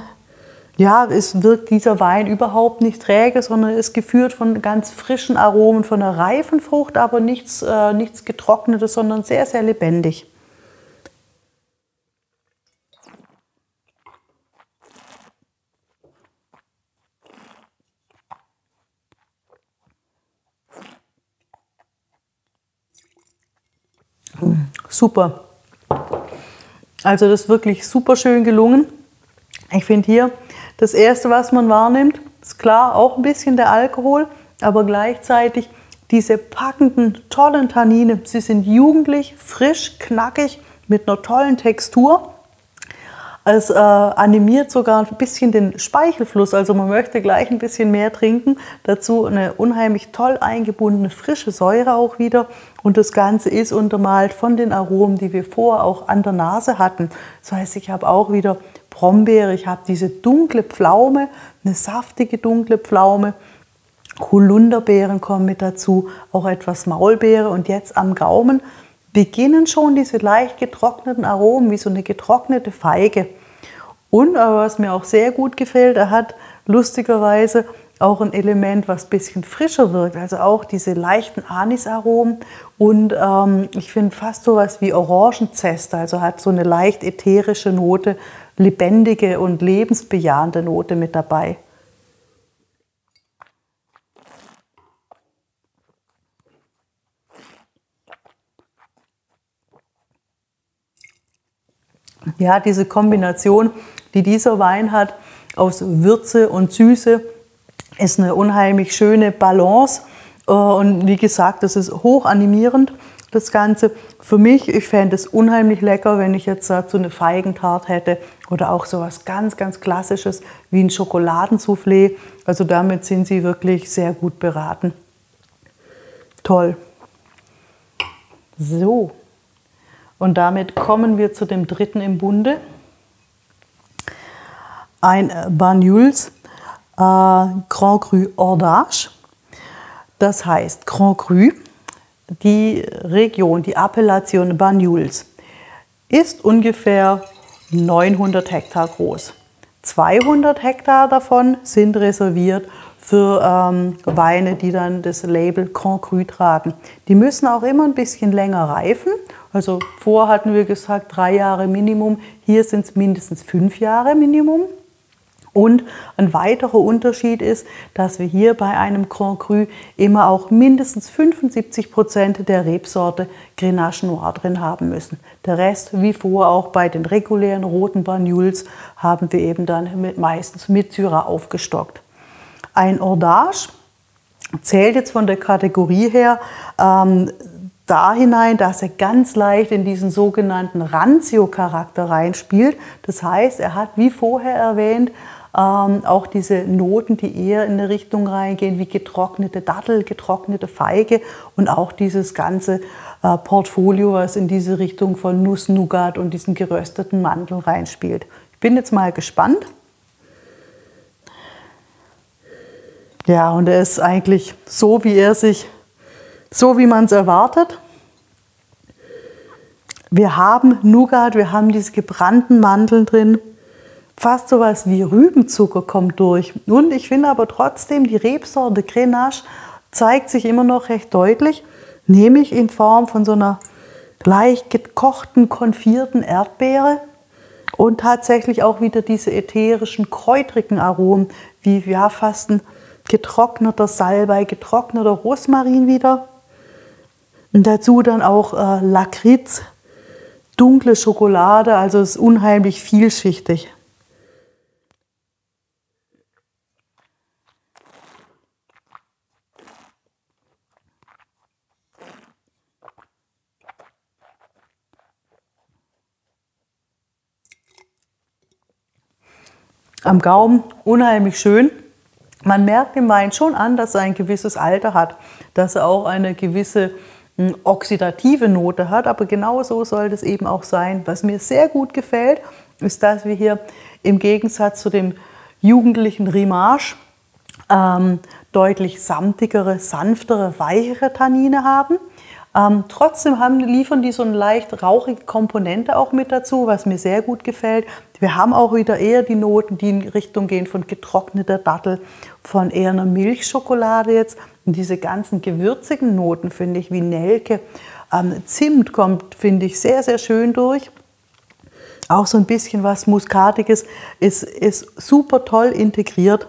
wirkt dieser Wein überhaupt nicht träge, sondern ist geführt von ganz frischen Aromen, von einer reifen Frucht, aber nichts Getrocknetes, sondern sehr, sehr lebendig. Super. Also das ist wirklich super schön gelungen. Ich finde hier, das Erste, was man wahrnimmt, ist klar auch ein bisschen der Alkohol, aber gleichzeitig diese packenden, tollen Tannine. Sie sind jugendlich, frisch, knackig, mit einer tollen Textur. Es animiert sogar ein bisschen den Speichelfluss, also man möchte gleich ein bisschen mehr trinken. Dazu eine unheimlich toll eingebundene, frische Säure auch wieder. Und das Ganze ist untermalt von den Aromen, die wir vorher auch an der Nase hatten. Das heißt, ich habe auch wieder Brombeere, ich habe diese dunkle Pflaume, eine saftige dunkle Pflaume. Holunderbeeren kommen mit dazu, auch etwas Maulbeere. Und jetzt am Gaumen beginnen schon diese leicht getrockneten Aromen, wie so eine getrocknete Feige. Und aber was mir auch sehr gut gefällt, er hat lustigerweise auch ein Element, was ein bisschen frischer wirkt. Also auch diese leichten Anisaromen und ich finde fast so was wie Orangenzeste. Also hat so eine leicht ätherische Note, lebendige und lebensbejahende Note mit dabei. Ja, diese Kombination, die dieser Wein hat aus Würze und Süße, ist eine unheimlich schöne Balance. Und wie gesagt, das ist hoch animierend, das Ganze. Für mich, ich fände es unheimlich lecker, wenn ich jetzt dazu eine Feigentarte hätte oder auch so was ganz, ganz Klassisches wie ein Schokoladensoufflé. Also damit sind Sie wirklich sehr gut beraten. Toll. So. Und damit kommen wir zu dem dritten im Bunde. Ein Banyuls Grand Cru Hors d'Arche. Das heißt Grand Cru, die Region, die Appellation Banyuls, ist ungefähr 900 Hektar groß. 200 Hektar davon sind reserviert für Weine, die dann das Label Grand Cru tragen. Die müssen auch immer ein bisschen länger reifen. Also vorher hatten wir gesagt 3 Jahre Minimum, hier sind es mindestens 5 Jahre Minimum. Und ein weiterer Unterschied ist, dass wir hier bei einem Grand Cru immer auch mindestens 75% der Rebsorte Grenache Noir drin haben müssen. Der Rest, wie vorher auch bei den regulären roten Banyuls, haben wir eben dann meistens mit Syrah aufgestockt. Ein Hors zählt jetzt von der Kategorie her da hinein, dass er ganz leicht in diesen sogenannten Rancio-Charakter reinspielt. Das heißt, er hat, wie vorher erwähnt, auch diese Noten, die eher in eine Richtung reingehen, wie getrocknete Dattel, getrocknete Feige und auch dieses ganze Portfolio, was in diese Richtung von Nuss, Nougat und diesen gerösteten Mandeln reinspielt. Ich bin jetzt mal gespannt. Ja, und er ist eigentlich so, wie man es erwartet. Wir haben Nougat, wir haben diese gebrannten Mandeln drin. Fast sowas wie Rübenzucker kommt durch. Und ich finde aber trotzdem, die Rebsorte Grenache zeigt sich immer noch recht deutlich, nämlich in Form von so einer leicht gekochten, konfierten Erdbeere und tatsächlich auch wieder diese ätherischen, kräutrigen Aromen, wie ja fast ein getrockneter Salbei, getrockneter Rosmarin wieder. Und dazu dann auch Lakritz, dunkle Schokolade, also es ist unheimlich vielschichtig. Am Gaumen unheimlich schön. Man merkt dem Wein schon an, dass er ein gewisses Alter hat, dass er auch eine gewisse oxidative Note hat, aber genau so soll das eben auch sein. Was mir sehr gut gefällt, ist, dass wir hier im Gegensatz zu dem jugendlichen Rimache deutlich samtigere, sanftere, weichere Tannine haben. Trotzdem liefern die so eine leicht rauchige Komponente auch mit dazu, was mir sehr gut gefällt. Wir haben auch wieder eher die Noten, die in Richtung gehen von getrockneter Dattel, von eher einer Milchschokolade jetzt. Und diese ganzen gewürzigen Noten, finde ich, wie Nelke, Zimt kommt, finde ich, sehr, sehr schön durch. Auch so ein bisschen was Muskatiges ist super toll integriert.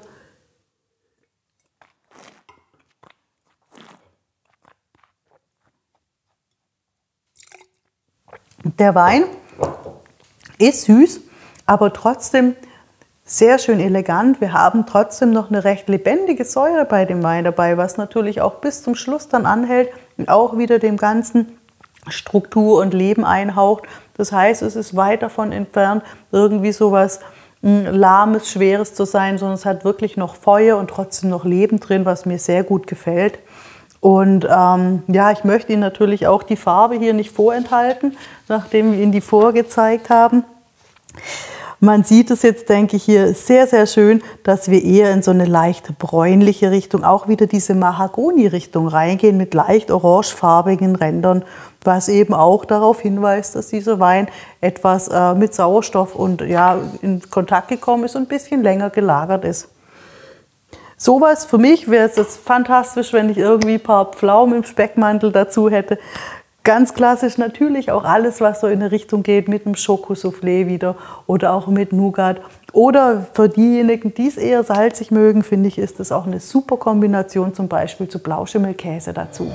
Der Wein ist süß, aber trotzdem sehr schön elegant. Wir haben trotzdem noch eine recht lebendige Säure bei dem Wein dabei, was natürlich auch bis zum Schluss dann anhält und auch wieder dem Ganzen Struktur und Leben einhaucht. Das heißt, es ist weit davon entfernt, irgendwie sowas Lahmes, Schweres zu sein, sondern es hat wirklich noch Feuer und trotzdem noch Leben drin, was mir sehr gut gefällt. Und ja, ich möchte Ihnen natürlich auch die Farbe hier nicht vorenthalten, nachdem wir Ihnen die vorgezeigt haben. Man sieht es jetzt, denke ich, hier sehr, sehr schön, dass wir eher in so eine leicht bräunliche Richtung, auch wieder diese Mahagoni-Richtung reingehen mit leicht orangefarbigen Rändern, was eben auch darauf hinweist, dass dieser Wein etwas mit Sauerstoff und ja, in Kontakt gekommen ist und ein bisschen länger gelagert ist. Sowas für mich wäre es jetzt fantastisch, wenn ich irgendwie ein paar Pflaumen im Speckmantel dazu hätte. Ganz klassisch natürlich auch alles, was so in eine Richtung geht mit einem Schokosoufflé wieder oder auch mit Nougat. Oder für diejenigen, die es eher salzig mögen, finde ich, ist das auch eine super Kombination, zum Beispiel zu Blauschimmelkäse dazu.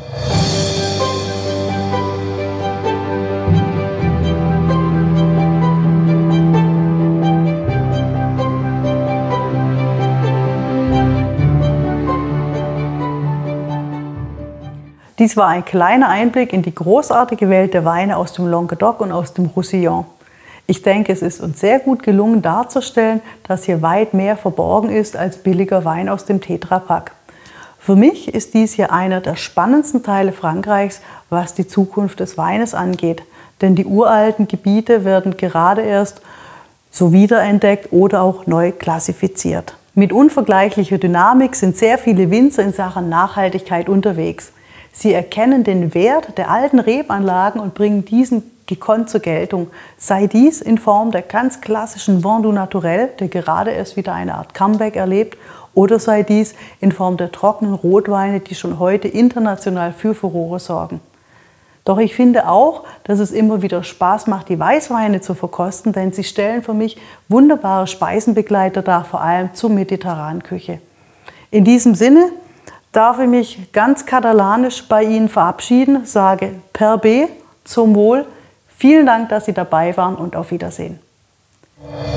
Dies war ein kleiner Einblick in die großartige Welt der Weine aus dem Languedoc und aus dem Roussillon. Ich denke, es ist uns sehr gut gelungen darzustellen, dass hier weit mehr verborgen ist als billiger Wein aus dem Tetrapack. Für mich ist dies hier einer der spannendsten Teile Frankreichs, was die Zukunft des Weines angeht. Denn die uralten Gebiete werden gerade erst so wiederentdeckt oder auch neu klassifiziert. Mit unvergleichlicher Dynamik sind sehr viele Winzer in Sachen Nachhaltigkeit unterwegs. Sie erkennen den Wert der alten Rebanlagen und bringen diesen gekonnt zur Geltung. Sei dies in Form der ganz klassischen Vin du Naturel, der gerade erst wieder eine Art Comeback erlebt, oder sei dies in Form der trockenen Rotweine, die schon heute international für Furore sorgen. Doch ich finde auch, dass es immer wieder Spaß macht, die Weißweine zu verkosten, denn sie stellen für mich wunderbare Speisenbegleiter dar, vor allem zur mediterranen Küche. In diesem Sinne darf ich mich ganz katalanisch bei Ihnen verabschieden, sage per B, zum Wohl. Vielen Dank, dass Sie dabei waren und auf Wiedersehen.